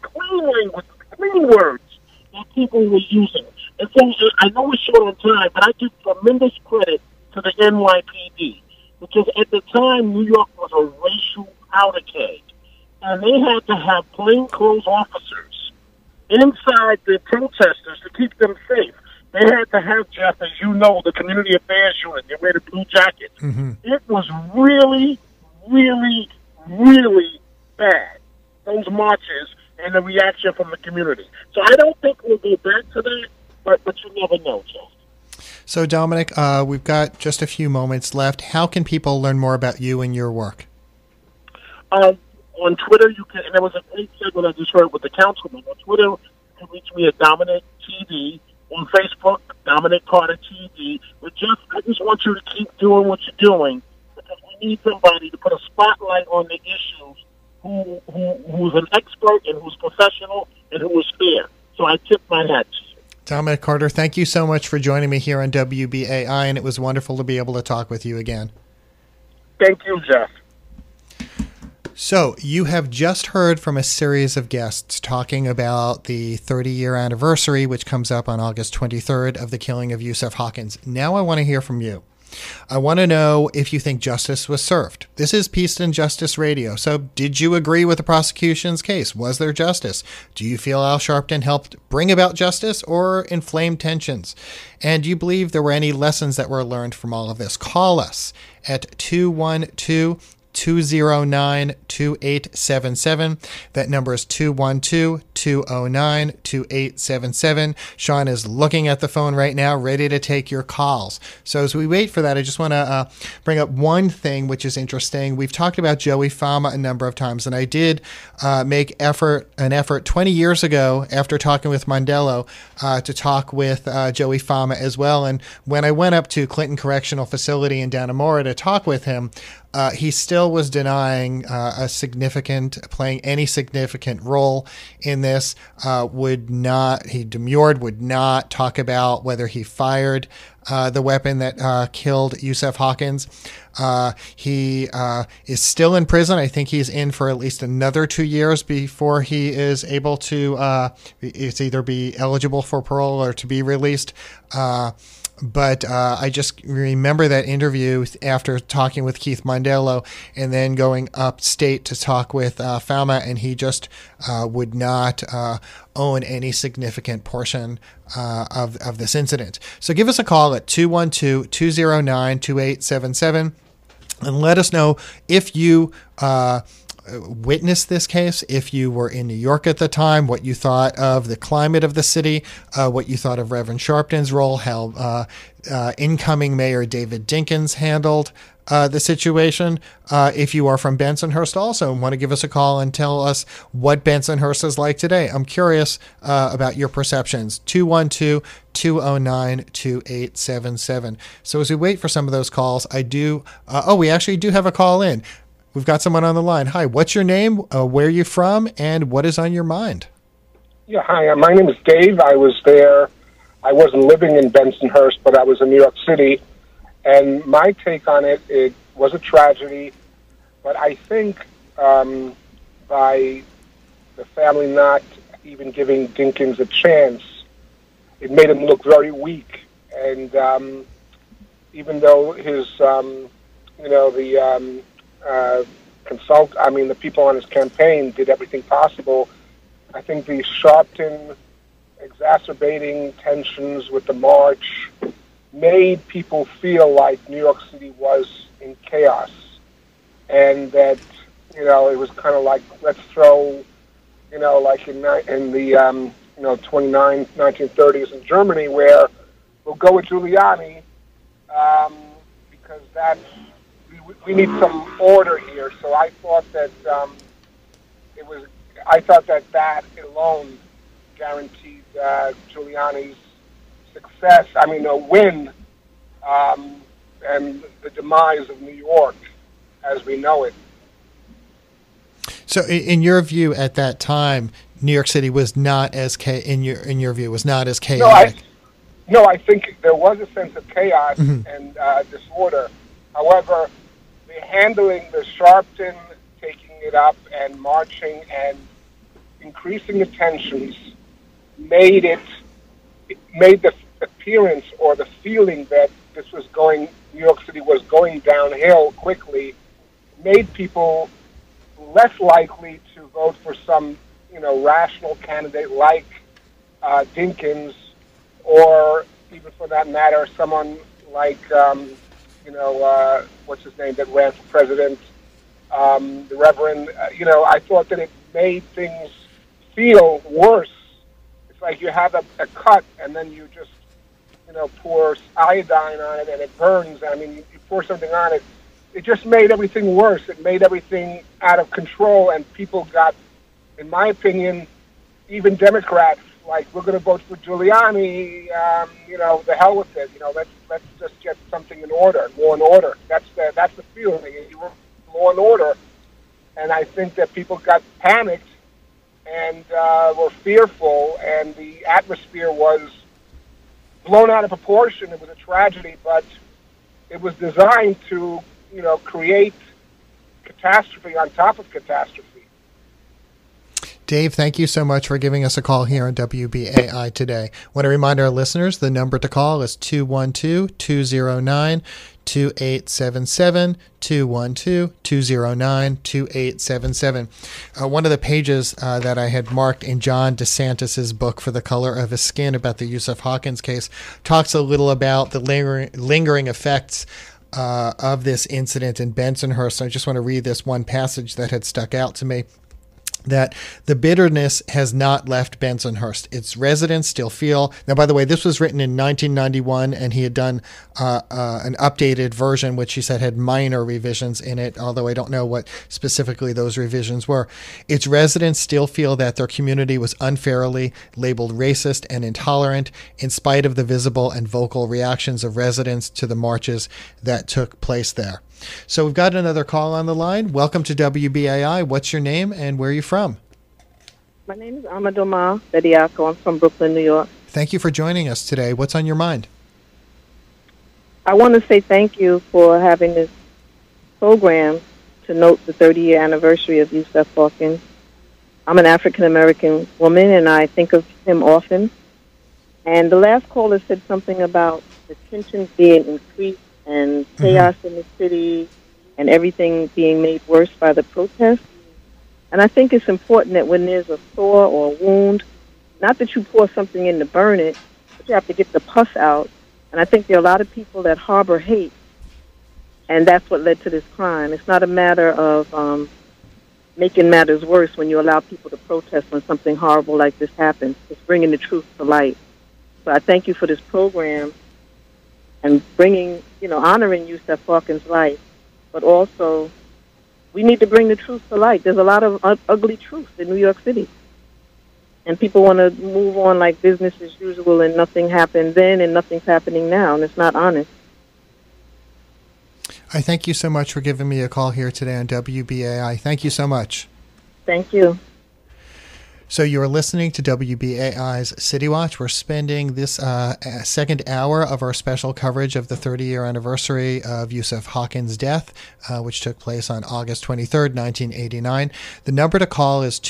clean words that people were using. And so I know we're short on time, but I give tremendous credit to the NYPD, because at the time, New York was a racial powder keg, and they had to have plainclothes officers inside the protesters to keep them safe. They had to have, Jeff, as you know, the community affairs unit. They wear the blue jackets. Mm-hmm. It was really, really, really bad, those marches and the reaction from the community. So I don't think we'll go back to that, but you never know, Jeff. So, Dominic, we've got just a few moments left. How can people learn more about you and your work? On Twitter, you can, and there was a great segment I just heard with the councilman. On Twitter, you can reach me at Dominic TV. On Facebook, Dominic Carter TV. But Jeff, I just want you to keep doing what you're doing, because we need somebody to put a spotlight on the issues who's an expert and who's professional and who is fair. So I tip my hat to you. Dominic Carter, thank you so much for joining me here on WBAI, and it was wonderful to be able to talk with you again. Thank you, Jeff. So you have just heard from a series of guests talking about the 30-year anniversary, which comes up on August 23rd, of the killing of Yusuf Hawkins. Now I want to hear from you. I want to know if you think justice was served. This is Peace and Justice Radio. So did you agree with the prosecution's case? Was there justice? Do you feel Al Sharpton helped bring about justice or inflame tensions? And do you believe there were any lessons that were learned from all of this? Call us at 212-209-2877. That number is 212-209-2877. Sean is looking at the phone right now, ready to take your calls. So as we wait for that, I just want to bring up one thing which is interesting. We've talked about Joey Fama a number of times, and I did make an effort 20 years ago after talking with Mondello to talk with Joey Fama as well. And when I went up to Clinton Correctional Facility in Dannemora to talk with him, he still was denying playing any significant role in this. He demurred, would not talk about whether he fired the weapon that killed Yusuf Hawkins. He is still in prison. I think he's in for at least another 2 years before he is able to either be eligible for parole or to be released. But I just remember that interview after talking with Keith Mondello and then going upstate to talk with Fama, and he just would not own any significant portion of this incident. So give us a call at 212-209-2877. And let us know if you witnessed this case, if you were in New York at the time, what you thought of the climate of the city, what you thought of Reverend Sharpton's role, how incoming Mayor David Dinkins handled the situation. If you are from Bensonhurst also and want to give us a call and tell us what Bensonhurst is like today. I'm curious about your perceptions. 212-209-2877. So as we wait for some of those calls, we actually do have a call in. We've got someone on the line. Hi, what's your name? Where are you from? And what is on your mind? Yeah, hi. My name is Dave. I was there. I wasn't living in Bensonhurst, but I was in New York City. And my take on it, it was a tragedy. But I think by the family not even giving Dinkins a chance, it made him look very weak. And even though his, the people on his campaign did everything possible, I think the Sharpton exacerbating tensions with the march made people feel like New York City was in chaos, and that it was kind of like, let's throw, like in the 1930s in Germany, where we'll go with Giuliani because we need some order here. So I thought that that alone guaranteed Giuliani's success. A win, and the demise of New York as we know it. So, in your view, at that time, New York City was not as in your view was not as chaotic. No, I think there was a sense of chaos and disorder. However, the handling the Sharpton taking it up and marching and increasing the tensions made the appearance or the feeling that New York City was going downhill quickly, made people less likely to vote for some, rational candidate like Dinkins, or even for that matter, someone like, what's his name that ran for president, the Reverend. I thought that it made things feel worse. It's like you have a cut and then you just, pour iodine on it and it burns. You pour something on it. It just made everything worse. It made everything out of control, and people got, in my opinion, even Democrats, like, we're going to vote for Giuliani, the hell with it. Let's just get something in order, law and order. That's the feeling. You were law and order, and I think that people got panicked and were fearful, and the atmosphere was blown out of proportion. It was a tragedy, but it was designed to, create catastrophe on top of catastrophe. Dave, thank you so much for giving us a call here on WBAI today. I want to remind our listeners the number to call is 212-209-2877, 212-209-2877. One of the pages that I had marked in John DeSantis' book For the Color of His Skin about the Yusuf Hawkins case talks a little about the lingering effects of this incident in Bensonhurst. I just want to read this one passage that had stuck out to me. That the bitterness has not left Bensonhurst. Its residents still feel. Now, by the way, this was written in 1991, and he had done an updated version, which he said had minor revisions in it, although I don't know what specifically those revisions were. Its residents still feel that their community was unfairly labeled racist and intolerant, in spite of the visible and vocal reactions of residents to the marches that took place there. So we've got another call on the line. Welcome to WBAI. What's your name and where are you from? My name is Amadoma Bediako. I'm from Brooklyn, New York. Thank you for joining us today. What's on your mind? I want to say thank you for having this program to note the 30-year anniversary of Yusuf Hawkins. I'm an African-American woman, and I think of him often. And the last caller said something about the tensions being increased and chaos in the city and everything being made worse by the protests. And I think it's important that when there's a sore or a wound, not that you pour something in to burn it, but you have to get the pus out. And I think there are a lot of people that harbor hate And that's what led to this crime. It's not a matter of making matters worse when you allow people to protest when something horrible like this happens. It's bringing the truth to light. So I thank you for this program and bringing, honoring Yusuf Hawkins' life. But also, we need to bring the truth to light. There's a lot of ugly truth in New York City. And people want to move on like business as usual and nothing happened then and nothing's happening now, and it's not honest. I thank you so much for giving me a call here today on WBAI. Thank you so much. Thank you. So you are listening to WBAI's City Watch. We're spending this second hour of our special coverage of the 30-year anniversary of Yusuf Hawkins' death, which took place on August 23rd, 1989. The number to call is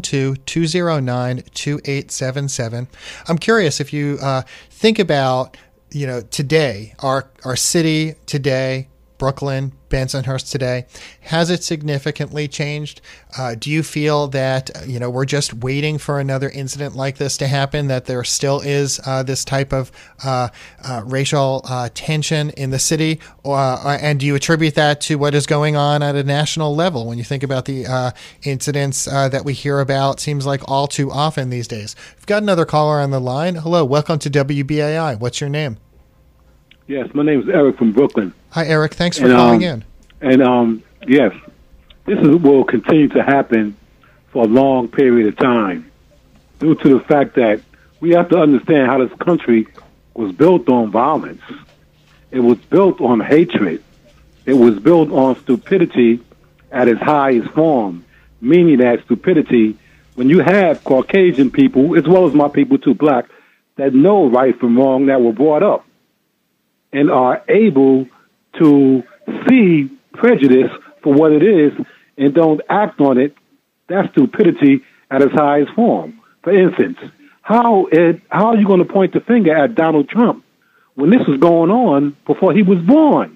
212-209-2877. I'm curious if you think about, today, our city today, Brooklyn, Bensonhurst today, has it significantly changed? Do you feel that, we're just waiting for another incident like this to happen, that there still is this type of racial tension in the city? And do you attribute that to what is going on at a national level when you think about the incidents that we hear about, seems like all too often these days? We've got another caller on the line. Hello, welcome to WBAI. What's your name? Yes, my name is Eric from Brooklyn. Hi, Eric. Thanks for calling in. And yes, will continue to happen for a long period of time due to the fact that we have to understand how this country was built on violence. It was built on hatred. It was built on stupidity at its highest form, meaning that stupidity, when you have Caucasian people, as well as my people too, black, that know right from wrong, that were brought up and are able to see prejudice for what it is and don't act on it, that's stupidity at its highest form. For instance, how are you going to point the finger at Donald Trump when this was going on before he was born?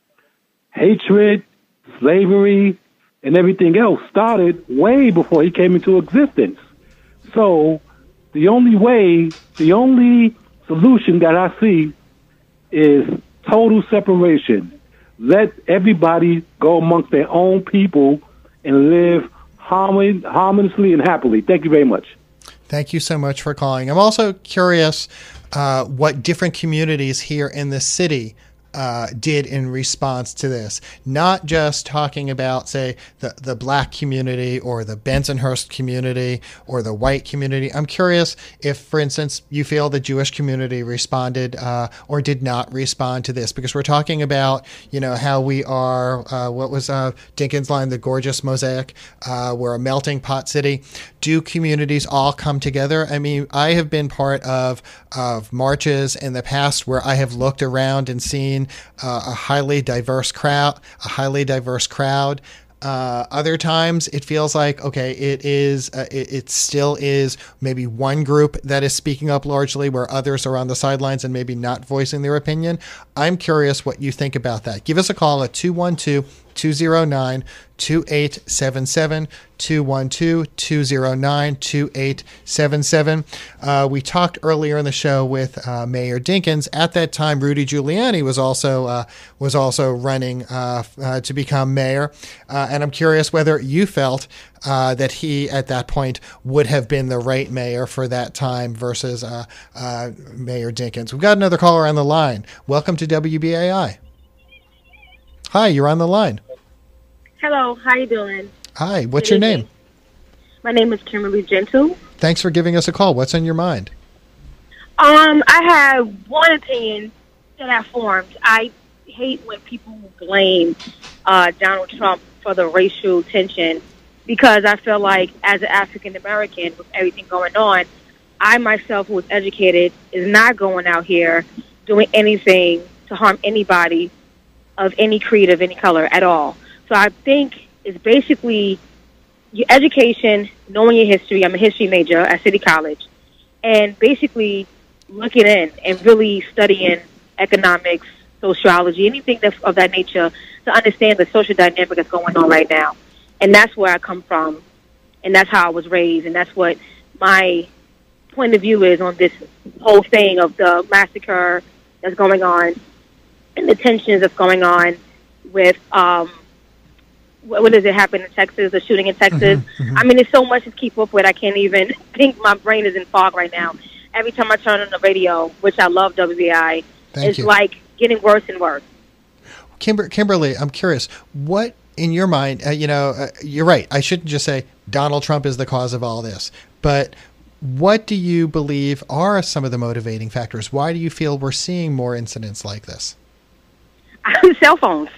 Hatred, slavery, and everything else started way before he came into existence. So the only solution that I see is total separation. Let everybody go amongst their own people and live harmoniously and happily. Thank you very much. Thank you so much for calling. I'm also curious what different communities here in the city did in response to this. Not just talking about, say, the black community or the Bensonhurst community or the white community. I'm curious if, for instance, you feel the Jewish community responded or did not respond to this, because we're talking about, how we are, what was Dinkins' line, the gorgeous mosaic, we're a melting pot city. Do communities all come together? I mean, I have been part of marches in the past where I have looked around and seen a highly diverse crowd. Other times it feels like, okay, it still is maybe one group that is speaking up largely, where others are on the sidelines and maybe not voicing their opinion. I'm curious what you think about that. Give us a call at 212-209-2877, 212-209-2877. We talked earlier in the show with Mayor Dinkins. At that time, Rudy Giuliani was also running to become mayor, and I'm curious whether you felt that he, at that point, would have been the right mayor for that time versus Mayor Dinkins. We've got another caller on the line. Welcome to WBAI. Hi, you're on the line. Hello, how you doing? Hi, what's your name? My name is Kimberly Gentle. Thanks for giving us a call. What's on your mind? I have one opinion that I formed. I hate when people blame Donald Trump for the racial tension, because I feel like, as an African American, with everything going on, I myself, who was educated, is not going out here doing anything to harm anybody of any creed, of any color at all. So I think it's basically your education, knowing your history. I'm a history major at City College, and basically looking in and really studying economics, sociology, anything of that nature, to understand the social dynamic that's going on right now. And that's where I come from, and that's how I was raised, and that's what my point of view is on this whole thing of the massacre that's going on and the tensions that's going on with what does it happen in Texas, the shooting in Texas. I mean, there's so much to keep up with. I can't even think. My brain is in fog right now. Every time I turn on the radio, which I love WBAI, it's like getting worse and worse. Kimberly, I'm curious, what in your mind, you're right, I shouldn't just say Donald Trump is the cause of all this, but what do you believe are some of the motivating factors? Why do you feel we're seeing more incidents like this? Cell phones.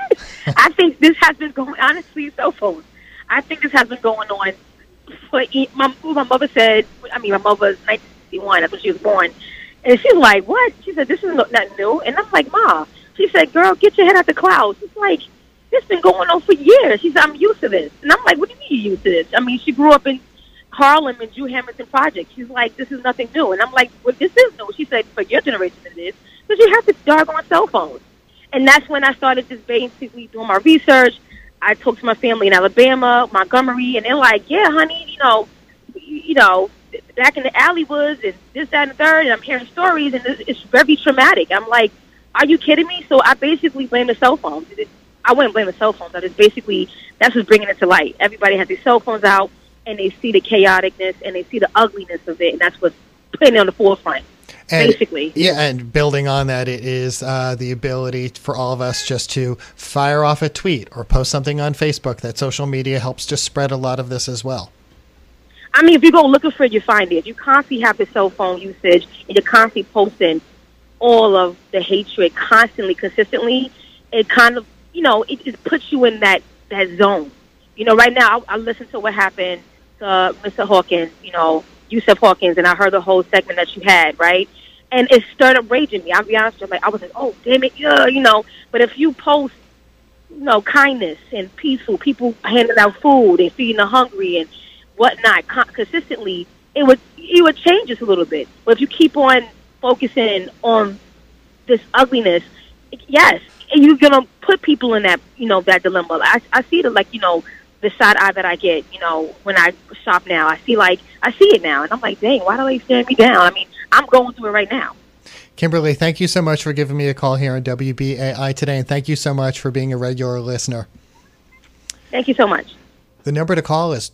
I think this has been going, honestly, cell phones. I think this has been going on for, my mother said, my mother's 1961, that's when she was born. And she's like, what? She said, this is nothing new. And I'm like, Ma. She said, girl, get your head out the clouds. It's like, this has been going on for years. She said, I'm used to this. And I'm like, what do you mean you're used to this? I mean, she grew up in Harlem and Drew Hamilton Project. She's like, this is nothing new. And I'm like, well, this is new. She said, for your generation it is. Because you have to doggone cell phones. And that's when I started just basically doing my research. I talked to my family in Alabama, Montgomery, and they're like, yeah, honey, you know, back in the alley was and this, that, and the third, and I'm hearing stories, and it's very traumatic. I'm like, are you kidding me? So I basically blame the cell phones. I wouldn't blame the cell phones. That is basically, that's what's bringing it to light. Everybody has their cell phones out, and they see the chaoticness, and they see the ugliness of it, and that's what's putting it on the forefront. And, basically. Yeah, and building on that, it is the ability for all of us just to fire off a tweet or post something on Facebook. That social media helps to spread a lot of this as well. I mean, if you go looking for it, you find it. If you constantly have the cell phone usage and you're constantly posting all of the hatred constantly, consistently, it kind of, it puts you in that zone. Right now, I listened to what happened to Mr. Hawkins, Yusuf Hawkins, and I heard the whole segment that you had, right? And it stirred up raging me. I'll be honest with you. I was like, oh, damn it, yeah, But if you post, kindness and peaceful, people handing out food and feeding the hungry and whatnot consistently, it would change us a little bit. But if you keep on focusing on this ugliness, yes, and you're going to put people in that, that dilemma. I see it like, the side eye that I get, when I shop now. I see it now, and I'm like, dang, why do they stand me down? I mean, I'm going through it right now. Kimberly, thank you so much for giving me a call here on WBAI today, and thank you so much for being a regular listener. Thank you so much. The number to call is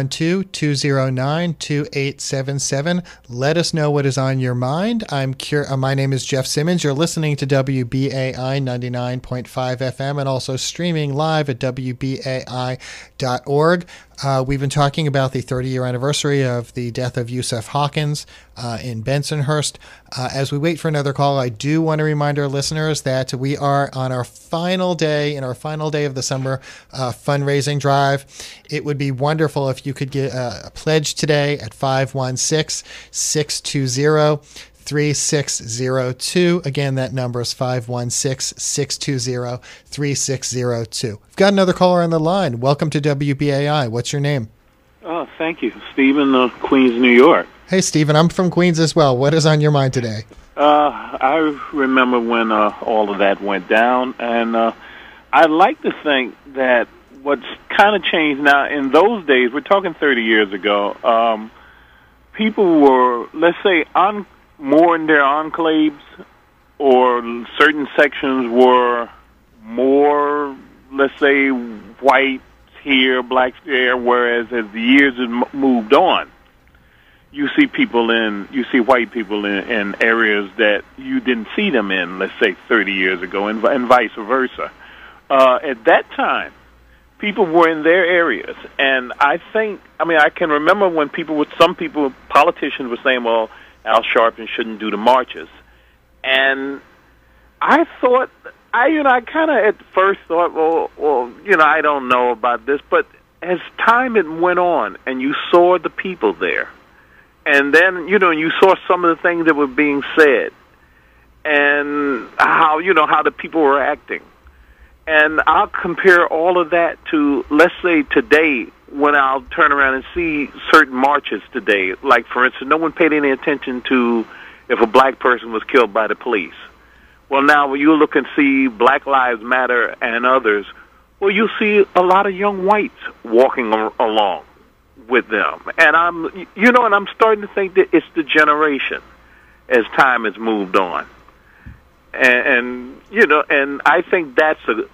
212-209-2877. Let us know what is on your mind. My name is Jeff Simmons. You're listening to WBAI 99.5 FM and also streaming live at WBAI.org. We've been talking about the 30-year anniversary of the death of Yusuf Hawkins in Bensonhurst. As we wait for another call, I do want to remind our listeners that we are on our final day of the summer fundraising drive. It would be wonderful if you could get a pledge today at 516-620-3602. Again, that number is 516-620-3602. We've got another caller on the line. Welcome to WBAI. What's your name? Oh, thank you. Stephen, Queens, New York. Hey, Stephen. I'm from Queens as well. What is on your mind today? I remember when all of that went down, and I'd like to think that what's kind of changed now, in those days, we're talking 30 years ago, people were, let's say, more in their enclaves, or certain sections were more, let's say, white here, blacks there, whereas as the years have moved on, you see white people in areas that you didn't see them in, let's say, 30 years ago, and vice versa. At that time, people were in their areas, and I can remember when politicians were saying, well, Al Sharpton shouldn't do the marches. And I thought, I kind of at first thought, well, I don't know about this, but as time went on and you saw the people there, and then, you saw some of the things that were being said, and how the people were acting. And I'll compare all of that to, let's say, today, when I'll turn around and see certain marches today. Like, for instance, no one paid any attention to if a black person was killed by the police. Well, now when you look and see Black Lives Matter and others, well, you see a lot of young whites walking along with them. And I'm starting to think that it's the generation as time has moved on. And I think that's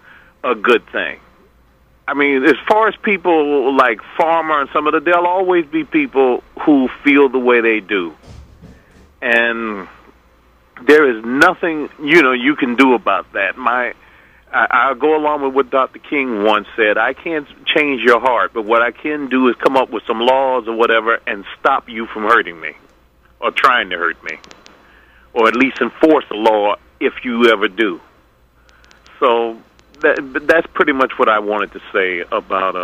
a good thing. I mean, as far as people like Farmer and some of there'll always be people who feel the way they do. And there is nothing, you can do about that. I'll go along with what Dr. King once said. I can't change your heart, but what I can do is come up with some laws or whatever and stop you from hurting me or trying to hurt me, or at least enforce a law if you ever do. So that's pretty much what I wanted to say about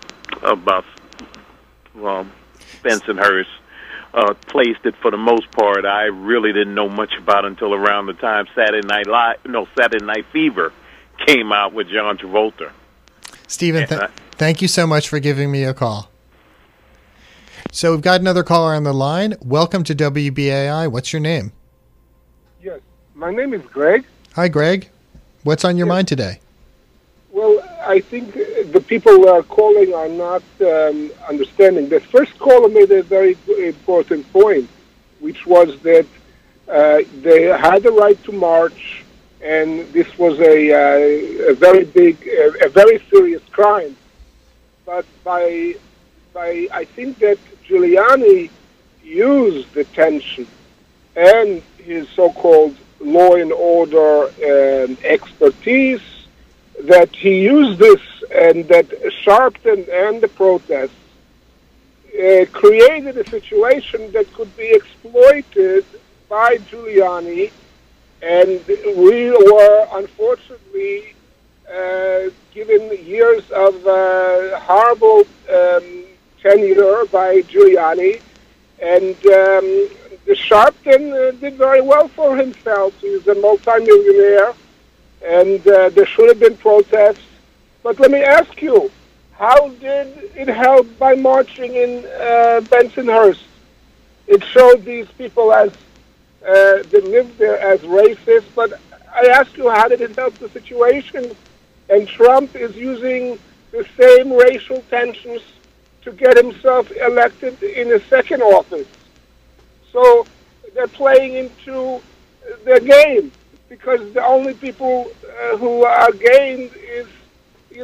Bensonhurst. Place that for the most part I really didn't know much about until around the time Saturday Night Fever came out with John Travolta. Stephen, thank you so much for giving me a call. So we've got another caller on the line. Welcome to WBAI. What's your name? Yes, my name is Greg. Hi, Greg. What's on your mind today? Well, I think the people who are calling are not understanding. The first caller made a very important point, which was that they had the right to march, and this was a very big, a very serious crime. But I think that Giuliani used the tension and his so-called law and order expertise, that he used this and that Sharpton and the protests created a situation that could be exploited by Giuliani, and we were unfortunately given years of horrible tenure by Giuliani, and the Sharpton did very well for himself. He's a multimillionaire, and there should have been protests. But let me ask you, how did it help by marching in Bensonhurst? It showed these people as that lived there as racist, but I ask you, how did it help the situation? And Trump is using the same racial tensions to get himself elected in a second office. So they're playing into their game, because the only people who are gained is, these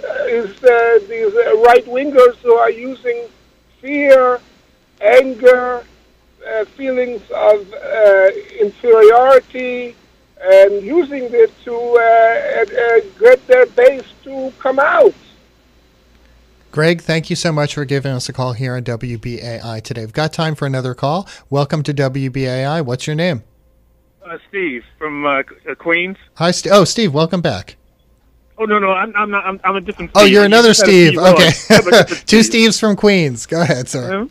right-wingers who are using fear, anger, feelings of inferiority, and using it to get their base to come out. Greg, thank you so much for giving us a call here on WBAI today. We've got time for another call. Welcome to WBAI. What's your name? Steve from Queens. Hi, Steve. Welcome back. Oh no, I'm not. I'm a different. Steve. Oh, you're another Steve. Okay, two Steve. Steves from Queens. Go ahead, sir.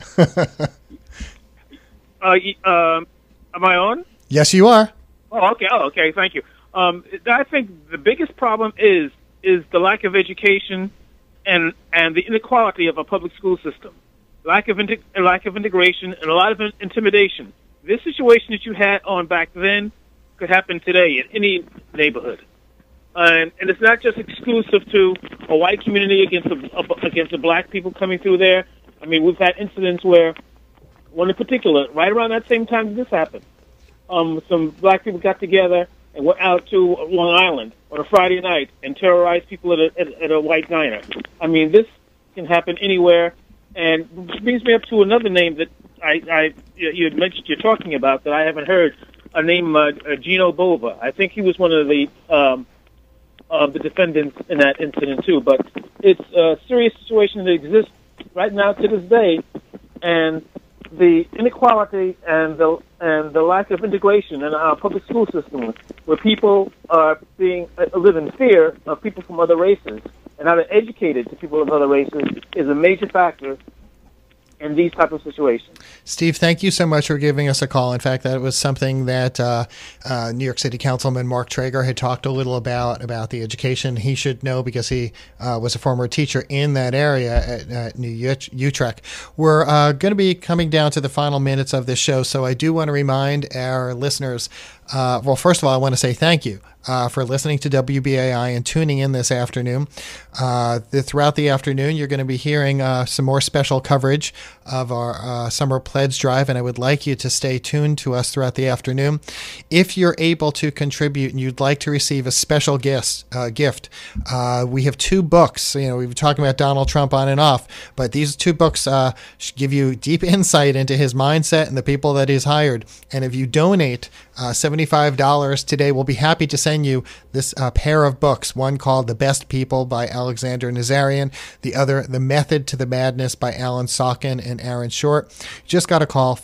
Am I on? Yes, you are. Oh, okay. Oh, okay. Thank you. I think the biggest problem is the lack of education and the inequality of a public school system, lack of integration, and a lot of intimidation. This situation that you had on back then could happen today in any neighborhood, and it's not just exclusive to a white community against the black people coming through there. I mean, we've had incidents where, one in particular, right around that same time this happened, some black people got together and went out to Long Island on a Friday night and terrorized people at a white diner. I mean, this can happen anywhere, and which brings me up to another name that you had mentioned you're talking about that I haven't heard, a name Gino Bova. I think he was one of the defendants in that incident too. But it's a serious situation that exists right now to this day, and the inequality and the lack of integration in our public school system, where people are live in fear of people from other races, and how they're educated to people of other races, is a major factor in these type of situations. Steve, thank you so much for giving us a call. In fact, that was something that New York City Councilman Mark Treyger had talked a little about the education he should know, because he was a former teacher in that area at New Utrecht. We're going to be coming down to the final minutes of this show, so I do want to remind our listeners, well, first of all, I want to say thank you for listening to WBAI and tuning in this afternoon. Throughout the afternoon, you're going to be hearing some more special coverage of our summer pledge drive, and I would like you to stay tuned to us throughout the afternoon. If you're able to contribute and you'd like to receive a special gift, we have 2 books. You know, we've been talking about Donald Trump on and off, but these 2 books should give you deep insight into his mindset and the people that he's hired. And if you donate $75 today, we'll be happy to send you this pair of books, one called The Best People by Alexander Nazarian, the other The Method to the Madness by Alan Sorkin and Aaron Short. You just got to call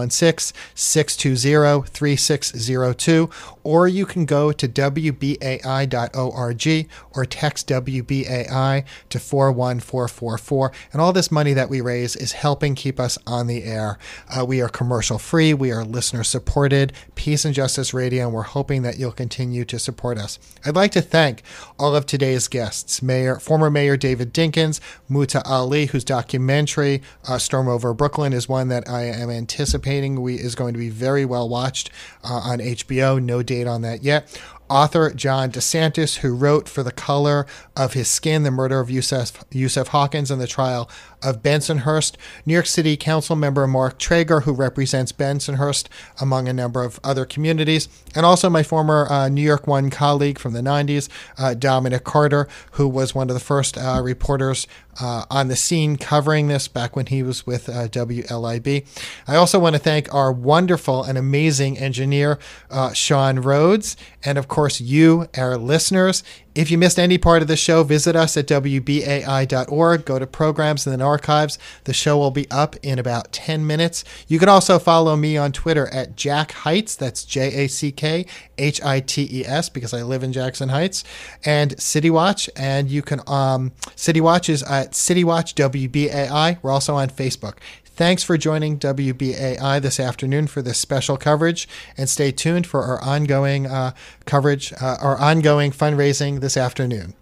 516-620-3602, or you can go to WBAI.org or text WBAI to 41444. And all this money that we raise is helping keep us on the air. We are commercial free. We are listener supported. Peace and Justice Radio, and we're hoping that you'll continue to support us. I'd like to thank all of today's guests, former Mayor David Dinkins, Muta'Ali, whose documentary Storm Over Brooklyn is one that I am anticipating is going to be very well watched on HBO. No date on that yet. Author John DeSantis, who wrote For the Color of His Skin, the murder of Yusuf Hawkins and the trial of Bensonhurst. New York City Council member Mark Treyger, who represents Bensonhurst among a number of other communities. And also my former New York One colleague from the 90s, Dominic Carter, who was one of the first reporters on the scene covering this back when he was with WLIB. I also want to thank our wonderful and amazing engineer, Sean Rhodes, and of course you, our listeners. If you missed any part of the show, visit us at WBAI.org. Go to programs and then archives. The show will be up in about 10 minutes. You can also follow me on Twitter at Jack Heights. That's JACKHITES, because I live in Jackson Heights. And City Watch. And you can, City Watch is at City Watch WBAI. We're also on Facebook. Thanks for joining WBAI this afternoon for this special coverage, and stay tuned for our ongoing coverage, our ongoing fundraising this afternoon.